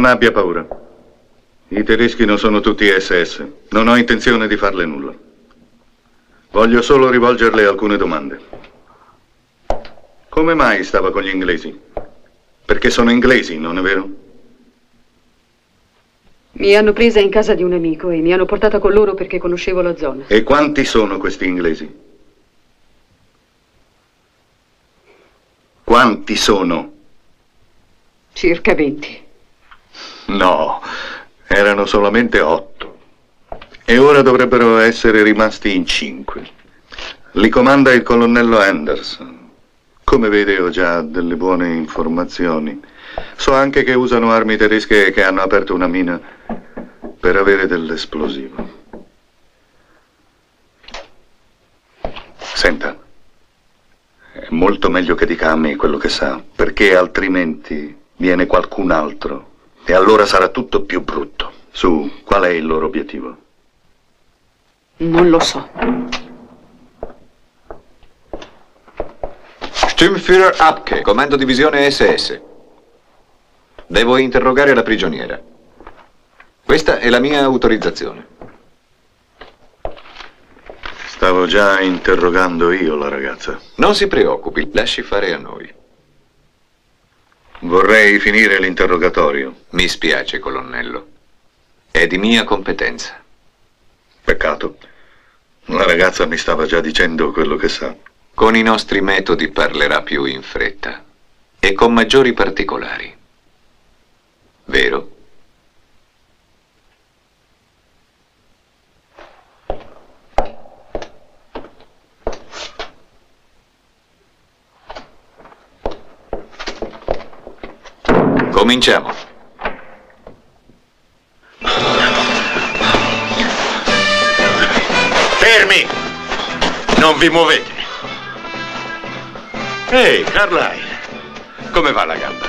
Non abbia paura. I tedeschi non sono tutti SS. Non ho intenzione di farle nulla. Voglio solo rivolgerle alcune domande. Come mai stava con gli inglesi? Perché sono inglesi, non è vero? Mi hanno presa in casa di un amico e mi hanno portata con loro perché conoscevo la zona. E quanti sono questi inglesi? Quanti sono? Circa 20. No, erano solamente 8. E ora dovrebbero essere rimasti in 5. Li comanda il colonnello Anderson. Come vede ho già delle buone informazioni. So anche che usano armi tedesche e che hanno aperto una mina per avere dell'esplosivo. Senta, è molto meglio che dica a me quello che sa, perché altrimenti viene qualcun altro e allora sarà tutto più brutto. Su, qual è il loro obiettivo? Non lo so. Sturmführer Abke, comando divisione SS. Devo interrogare la prigioniera. Questa è la mia autorizzazione. Stavo già interrogando io la ragazza. Non si preoccupi, lasci fare a noi. Vorrei finire l'interrogatorio. Mi spiace, colonnello. È di mia competenza. Peccato. La ragazza mi stava già dicendo quello che sa. Con i nostri metodi parlerà più in fretta e con maggiori particolari. Vero? Cominciamo. Fermi! Non vi muovete. Ehi, Carlyle, come va la gamba?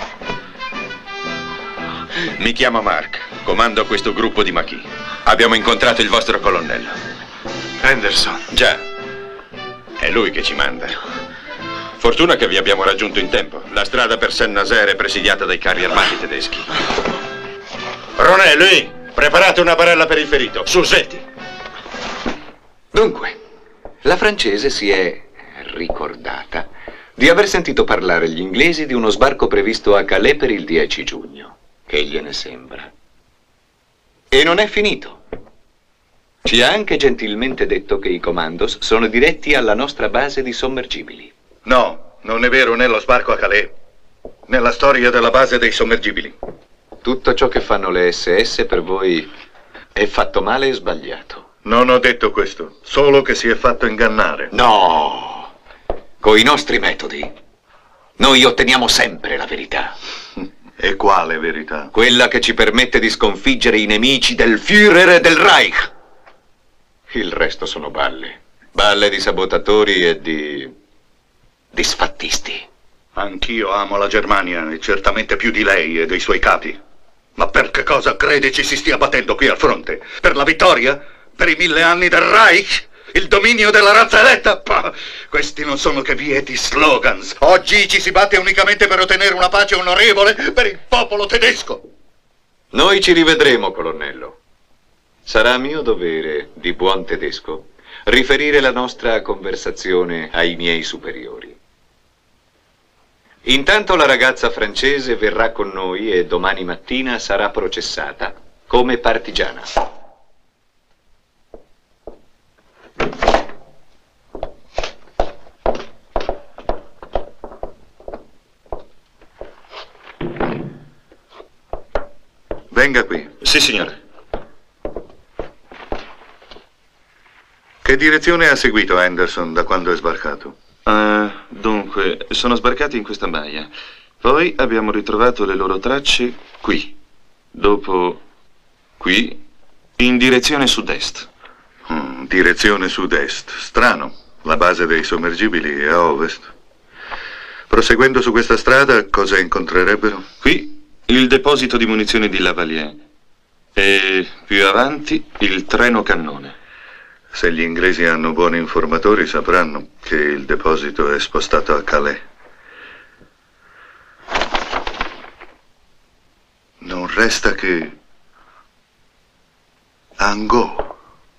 Mi chiamo Mark, comando questo gruppo di maquis. Abbiamo incontrato il vostro colonnello. Anderson. Già, è lui che ci manda. Fortuna che vi abbiamo raggiunto in tempo. La strada per Saint-Nazaire è presidiata dai carri armati tedeschi. Ronè, lui, preparate una barella per il ferito. Sussetti. Dunque, la francese si è ricordata di aver sentito parlare gli inglesi di uno sbarco previsto a Calais per il 10 giugno. Che gliene sembra? E non è finito. Ci ha anche gentilmente detto che i commandos sono diretti alla nostra base di sommergibili. No, non è vero né lo sbarco a Calais, né la storia della base dei sommergibili. Tutto ciò che fanno le SS per voi è fatto male e sbagliato. Non ho detto questo, solo che si è fatto ingannare. No! Coi nostri metodi, noi otteniamo sempre la verità. E quale verità? Quella che ci permette di sconfiggere i nemici del Führer e del Reich. Il resto sono balle. Balle di sabotatori e di sfattisti. Anch'io amo la Germania, e certamente più di lei e dei suoi capi. Ma per che cosa crede ci si stia battendo qui al fronte? Per la vittoria? Per i 1000 anni del Reich? Il dominio della razza eletta? Pah, questi non sono che vieti slogans. Oggi ci si batte unicamente per ottenere una pace onorevole per il popolo tedesco. Noi ci rivedremo, colonnello. Sarà mio dovere, di buon tedesco, riferire la nostra conversazione ai miei superiori. Intanto la ragazza francese verrà con noi e domani mattina sarà processata come partigiana. Venga qui. Sì, signore. Che direzione ha seguito Anderson da quando è sbarcato? Dunque, sono sbarcati in questa baia. Poi abbiamo ritrovato le loro tracce qui. Dopo, qui, in direzione sud-est. Direzione sud-est. Strano. La base dei sommergibili è a ovest. Proseguendo su questa strada, cosa incontrerebbero? Qui, il deposito di munizioni di Lavalier. E più avanti, il treno cannone. Se gli inglesi hanno buoni informatori sapranno che il deposito è spostato a Calais. Non resta che Angò.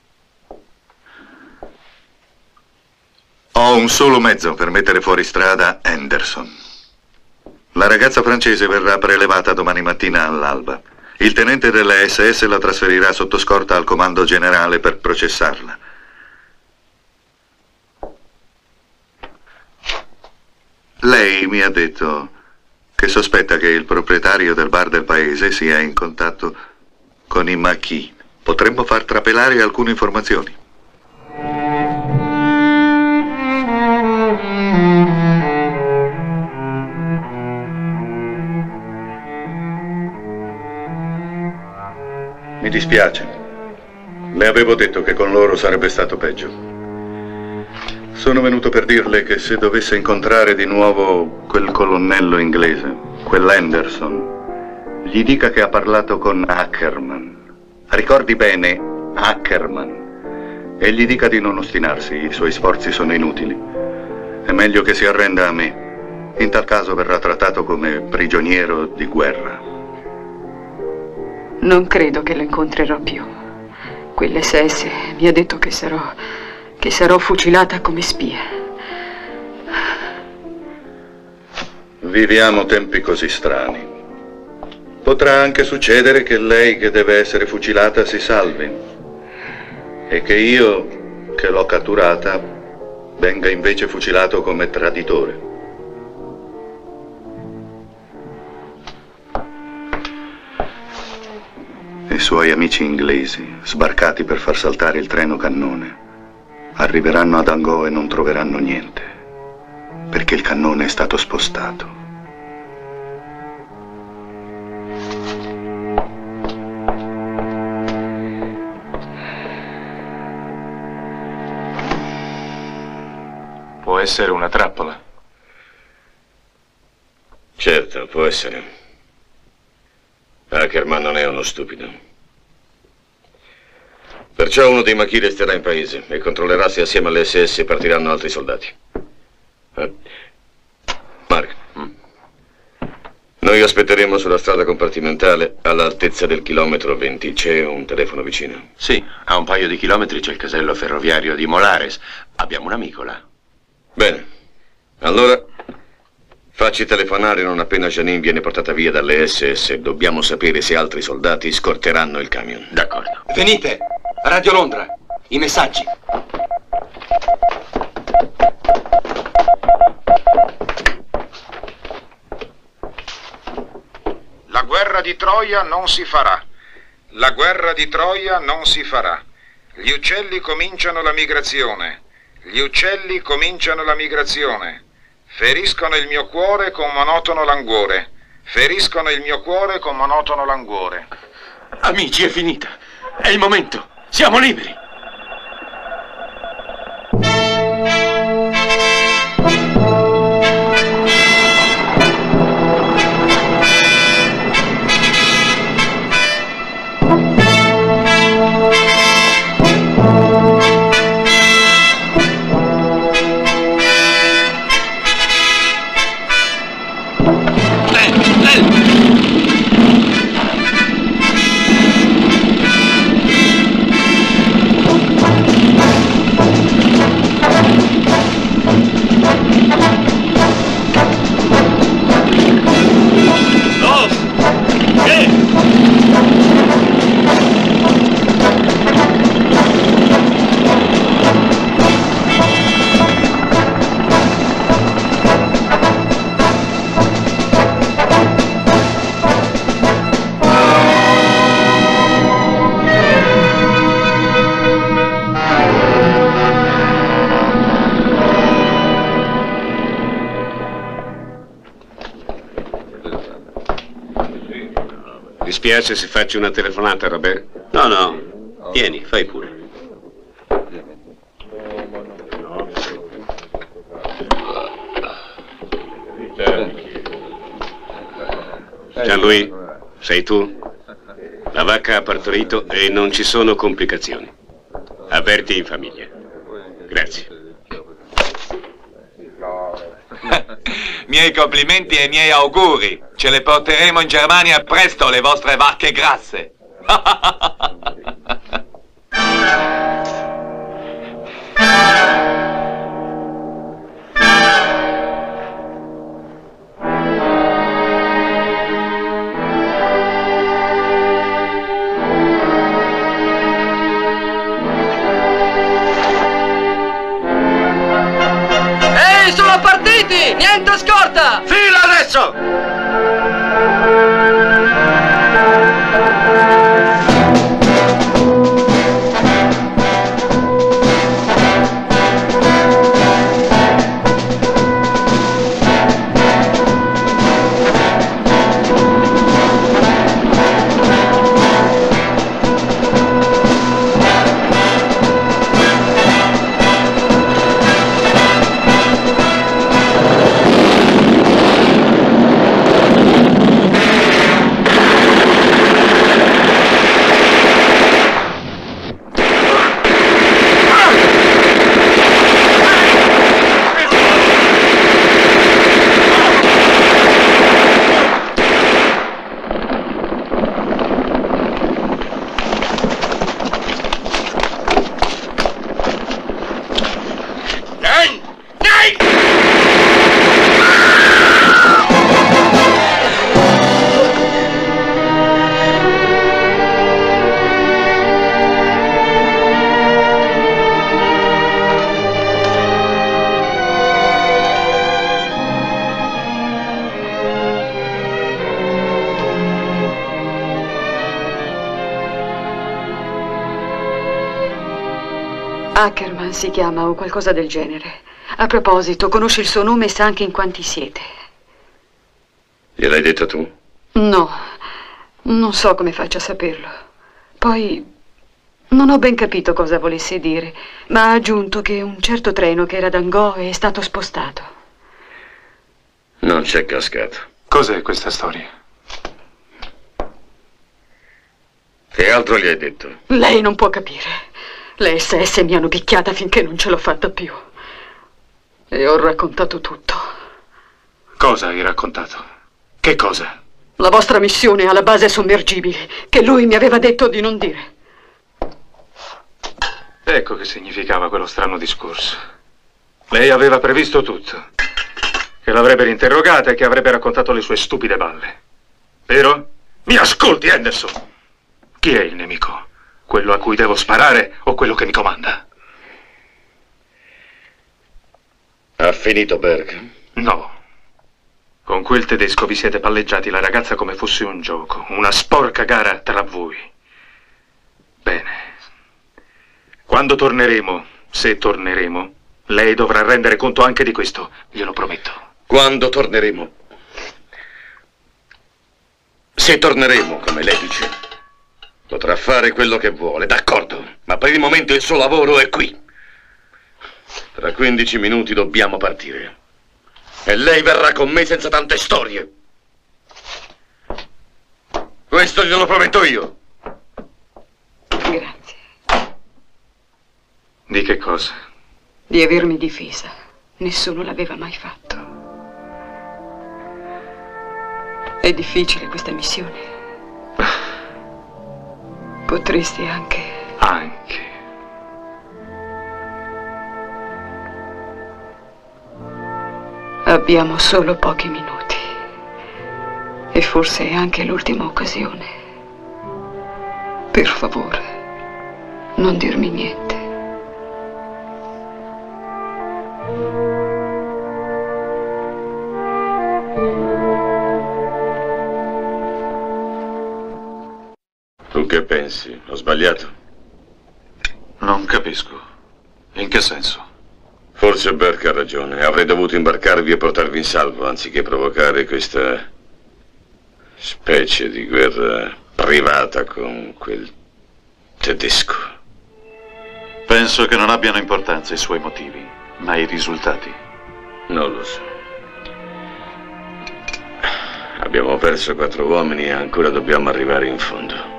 Ho un solo mezzo per mettere fuori strada Henderson. La ragazza francese verrà prelevata domani mattina all'alba. Il tenente della SS la trasferirà sotto scorta al comando generale per processarla. Lei mi ha detto che sospetta che il proprietario del bar del paese sia in contatto con i Maquis. Potremmo far trapelare alcune informazioni. Mi dispiace. Le avevo detto che con loro sarebbe stato peggio. Sono venuto per dirle che se dovesse incontrare di nuovo quel colonnello inglese, quell'Henderson, gli dica che ha parlato con Ackerman. Ricordi bene Ackerman. E gli dica di non ostinarsi, i suoi sforzi sono inutili. È meglio che si arrenda a me. In tal caso verrà trattato come prigioniero di guerra. Non credo che lo incontrerò più. Quell'SS mi ha detto che sarò fucilata come spia. Viviamo tempi così strani. Potrà anche succedere che lei, che deve essere fucilata, si salvi. E che io, che l'ho catturata, venga invece fucilato come traditore. I suoi amici inglesi, sbarcati per far saltare il treno cannone, arriveranno ad Angò e non troveranno niente, perché il cannone è stato spostato. Può essere una trappola. Certo, può essere. Ackerman non è uno stupido. Perciò uno dei Maquis resterà in paese e controllerà se assieme alle SS partiranno altri soldati. Mark, noi aspetteremo sulla strada compartimentale all'altezza del chilometro 20. C'è un telefono vicino? Sì, a un paio di chilometri c'è il casello ferroviario di Molares. Abbiamo un amico là. Bene, allora facci telefonare non appena Janine viene portata via dalle SS. Dobbiamo sapere se altri soldati scorteranno il camion. D'accordo. Venite! Radio Londra, i messaggi. La guerra di Troia non si farà. La guerra di Troia non si farà. Gli uccelli cominciano la migrazione. Gli uccelli cominciano la migrazione. Feriscono il mio cuore con monotono languore. Feriscono il mio cuore con monotono languore. Amici, è finita. È il momento. Siamo liberi! Dispiace se faccio una telefonata, Robert? No, vieni, fai pure. Jean-Louis, sei tu? La vacca ha partorito e non ci sono complicazioni. Avverti in famiglia. Grazie. Miei complimenti e miei auguri. Ce le porteremo in Germania presto, le vostre vacche grasse. Ehi, sono partiti! Niente scorta! Fila adesso! Ackerman si chiama o qualcosa del genere. A proposito, conosci il suo nome e sa anche in quanti siete. Gliel'hai detto tu? No, non so come faccia a saperlo. Poi non ho ben capito cosa volesse dire, ma ha aggiunto che un certo treno che era ad Angò è stato spostato. Non c'è cascato. Cos'è questa storia? Che altro gli hai detto? Lei non può capire. Le SS mi hanno picchiata finché non ce l'ho fatta più. E ho raccontato tutto. Cosa hai raccontato? Che cosa? La vostra missione alla base sommergibili, che lui mi aveva detto di non dire. Ecco che significava quello strano discorso. Lei aveva previsto tutto. Che l'avrebbero interrogata e che avrebbe raccontato le sue stupide balle. Vero? Mi ascolti, Henderson! Chi è il nemico? Quello a cui devo sparare o quello che mi comanda? Ha finito Berg? No. Con quel tedesco vi siete palleggiati la ragazza come fosse un gioco, una sporca gara tra voi. Bene. Quando torneremo, se torneremo, lei dovrà rendere conto anche di questo, glielo prometto. Quando torneremo? Se torneremo, come lei dice. Potrà fare quello che vuole, d'accordo, ma per il momento il suo lavoro è qui. Tra 15 minuti dobbiamo partire. E lei verrà con me senza tante storie. Questo glielo prometto io. Grazie. Di che cosa? Di avermi difesa. Nessuno l'aveva mai fatto. È difficile questa missione. Potresti anche... Anche. Abbiamo solo pochi minuti. E forse è anche l'ultima occasione. Per favore, non dirmi niente. Tu che pensi? Ho sbagliato? Non capisco. In che senso? Forse Burke ha ragione. Avrei dovuto imbarcarvi e portarvi in salvo, anziché provocare questa specie di guerra privata con quel tedesco. Penso che non abbiano importanza i suoi motivi, ma i risultati. Non lo so. Abbiamo perso 4 uomini e ancora dobbiamo arrivare in fondo.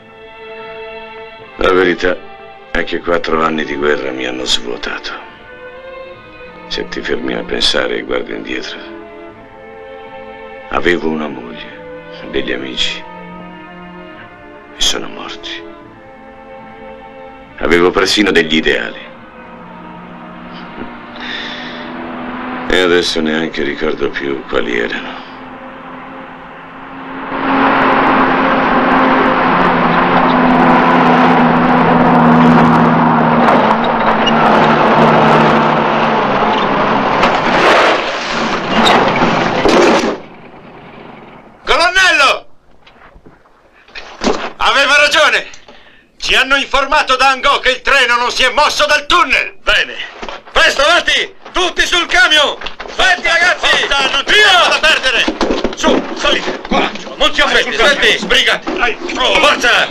La verità è che 4 anni di guerra mi hanno svuotato. Se ti fermi a pensare e guardi indietro, Avevo una moglie, degli amici, e sono morti. Avevo persino degli ideali. E adesso neanche ricordo più quali erano. Ci hanno informato da Angò che il treno non si è mosso dal tunnel! Bene! Presto, avanti! Tutti sul camion! Svelti, ragazzi! Forza, non c'è tempo da perdere! Su, salite! Coraggio, non si affretti! Svelti, sbrigati! Forza!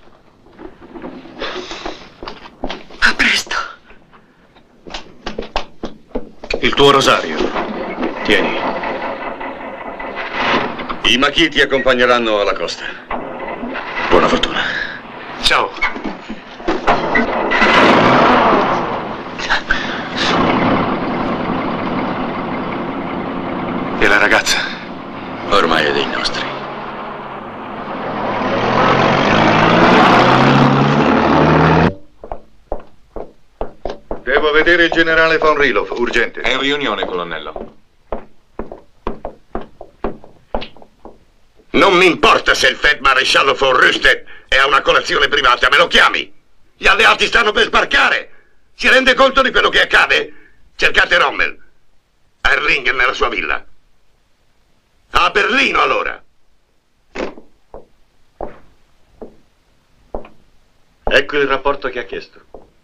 A presto! Il tuo rosario. Tieni. I machi ti accompagneranno alla costa. Buona fortuna. Ciao! E la ragazza? Ormai è dei nostri. Devo vedere il generale von Rilov, urgente. È in riunione, colonnello. Non mi importa se il feldmaresciallo von Rüsten è a una colazione privata, me lo chiami. Gli alleati stanno per sbarcare. Si rende conto di quello che accade? Cercate Rommel. A Erringen nella sua villa. A Berlino, allora. Ecco il rapporto che ha chiesto.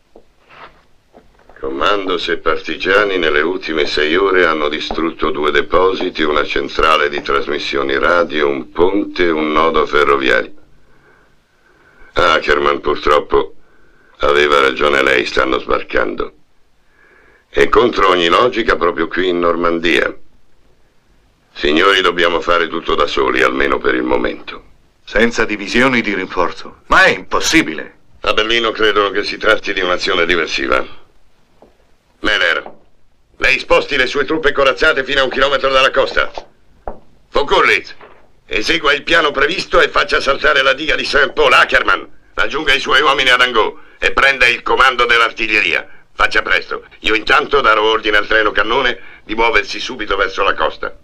Commandos e partigiani nelle ultime 6 ore hanno distrutto 2 depositi, una centrale di trasmissioni radio, un ponte e un nodo ferroviario. Ackermann, purtroppo, aveva ragione lei, stanno sbarcando. E contro ogni logica proprio qui in Normandia. Signori, dobbiamo fare tutto da soli, almeno per il momento. Senza divisioni di rinforzo. Ma è impossibile. A Berlino credono che si tratti di un'azione diversiva. Meller, lei sposti le sue truppe corazzate fino a 1 chilometro dalla costa. Von Kurlitz, esegua il piano previsto e faccia saltare la diga di St. Paul. Ackermann, raggiunga i suoi uomini ad Angò e prenda il comando dell'artiglieria. Faccia presto. Io intanto darò ordine al treno cannone di muoversi subito verso la costa.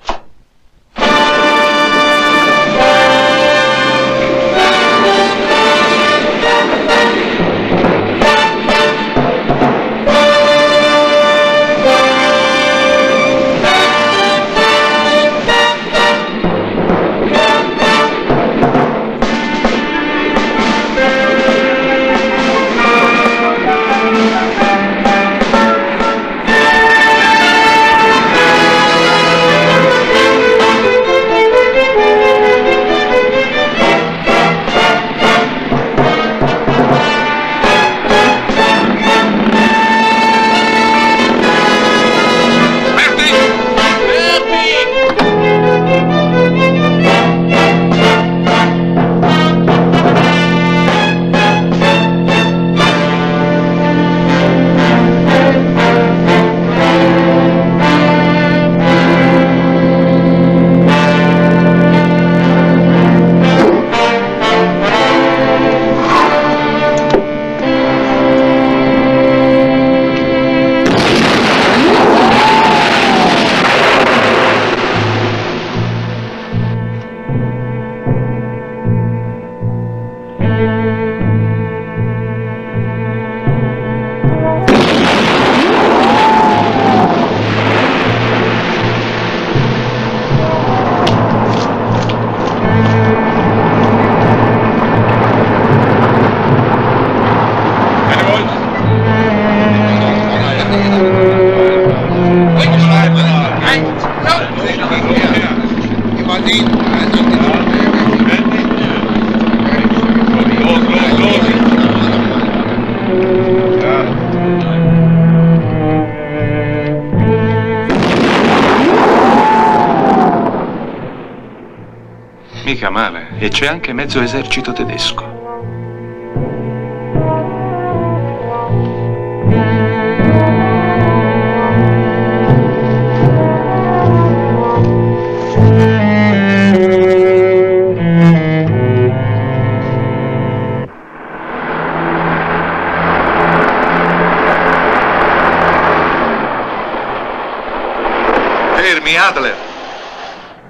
Mica male, e c'è anche mezzo esercito tedesco.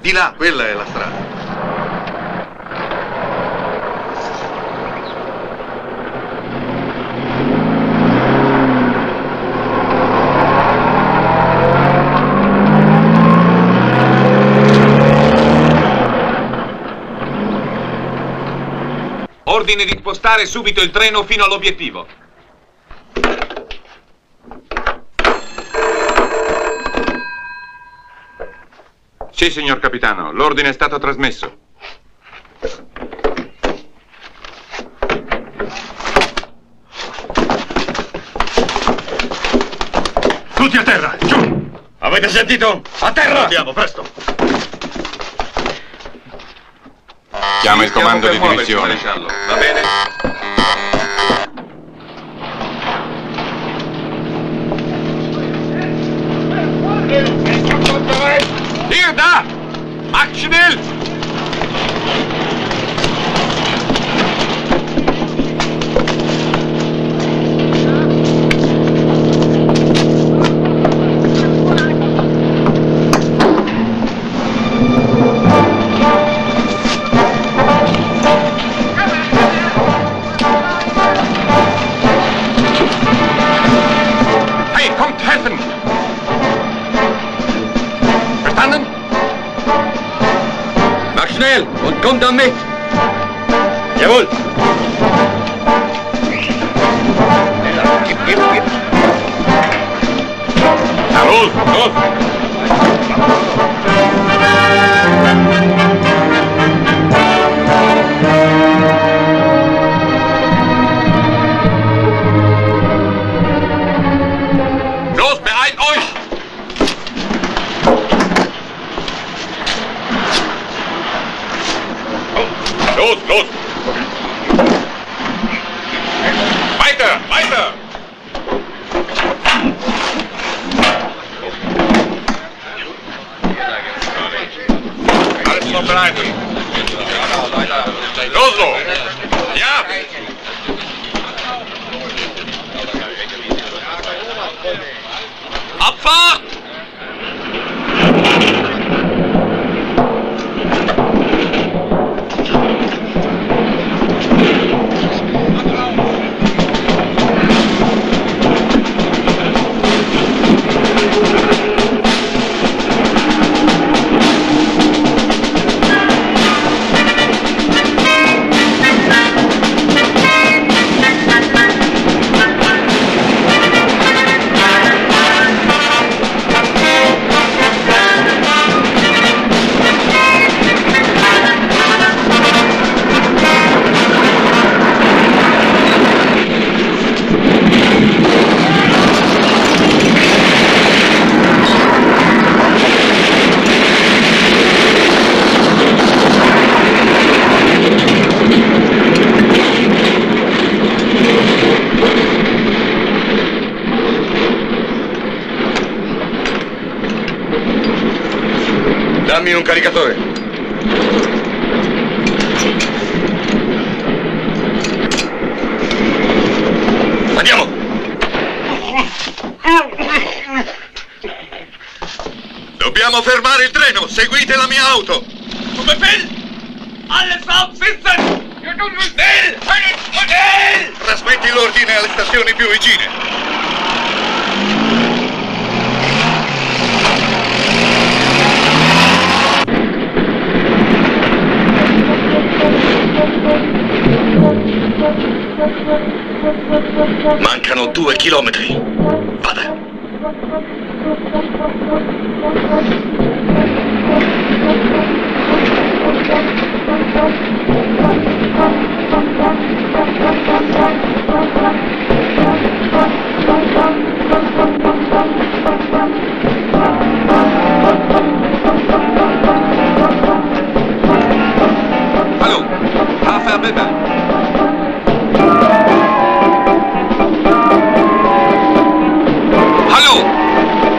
Di là, quella è la strada. Ordine di spostare subito il treno fino all'obiettivo. Sì, signor capitano, l'ordine è stato trasmesso. Tutti a terra, giù! Avete sentito? A terra! Andiamo, presto! Chiama il comando di divisione. Va bene? Hier, da! Mach schnell! Hey, kommt helfen! Verstanden? Mach schnell und komm dann mit! Jawohl! Gib! Jawohl, los! Los, beeilt euch! Los, los! Weiter, weiter! Alles noch bereit. Los, los! Ja! Abfahrt! Dammi un caricatore. Andiamo! Dobbiamo fermare il treno! Seguite la mia auto! Zum Befehl! Alles aufsitzen! Schnell! Schnell! Trasmetti l'ordine alle stazioni più vicine! Mancano 2 chilometri. Vada. Hallo, Hafer bitte. Hallo!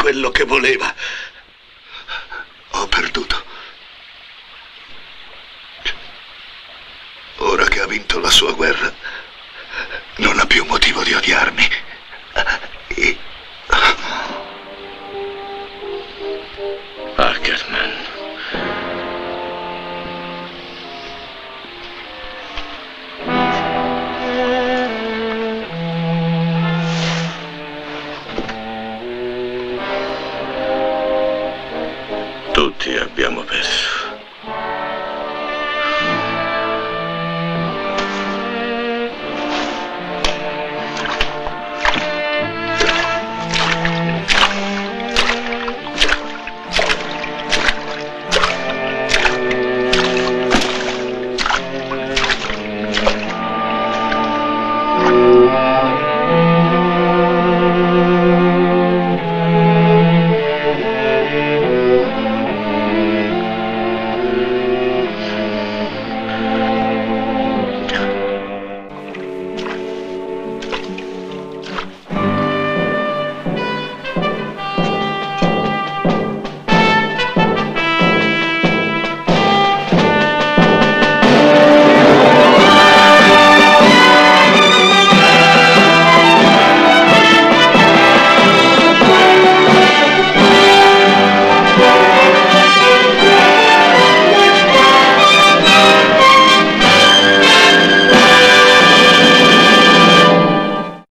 quello che voleva. Ho perduto. Ora che ha vinto la sua guerra, non ha più motivo di odiarmi. Ackerman. Tutti abbiamo perso.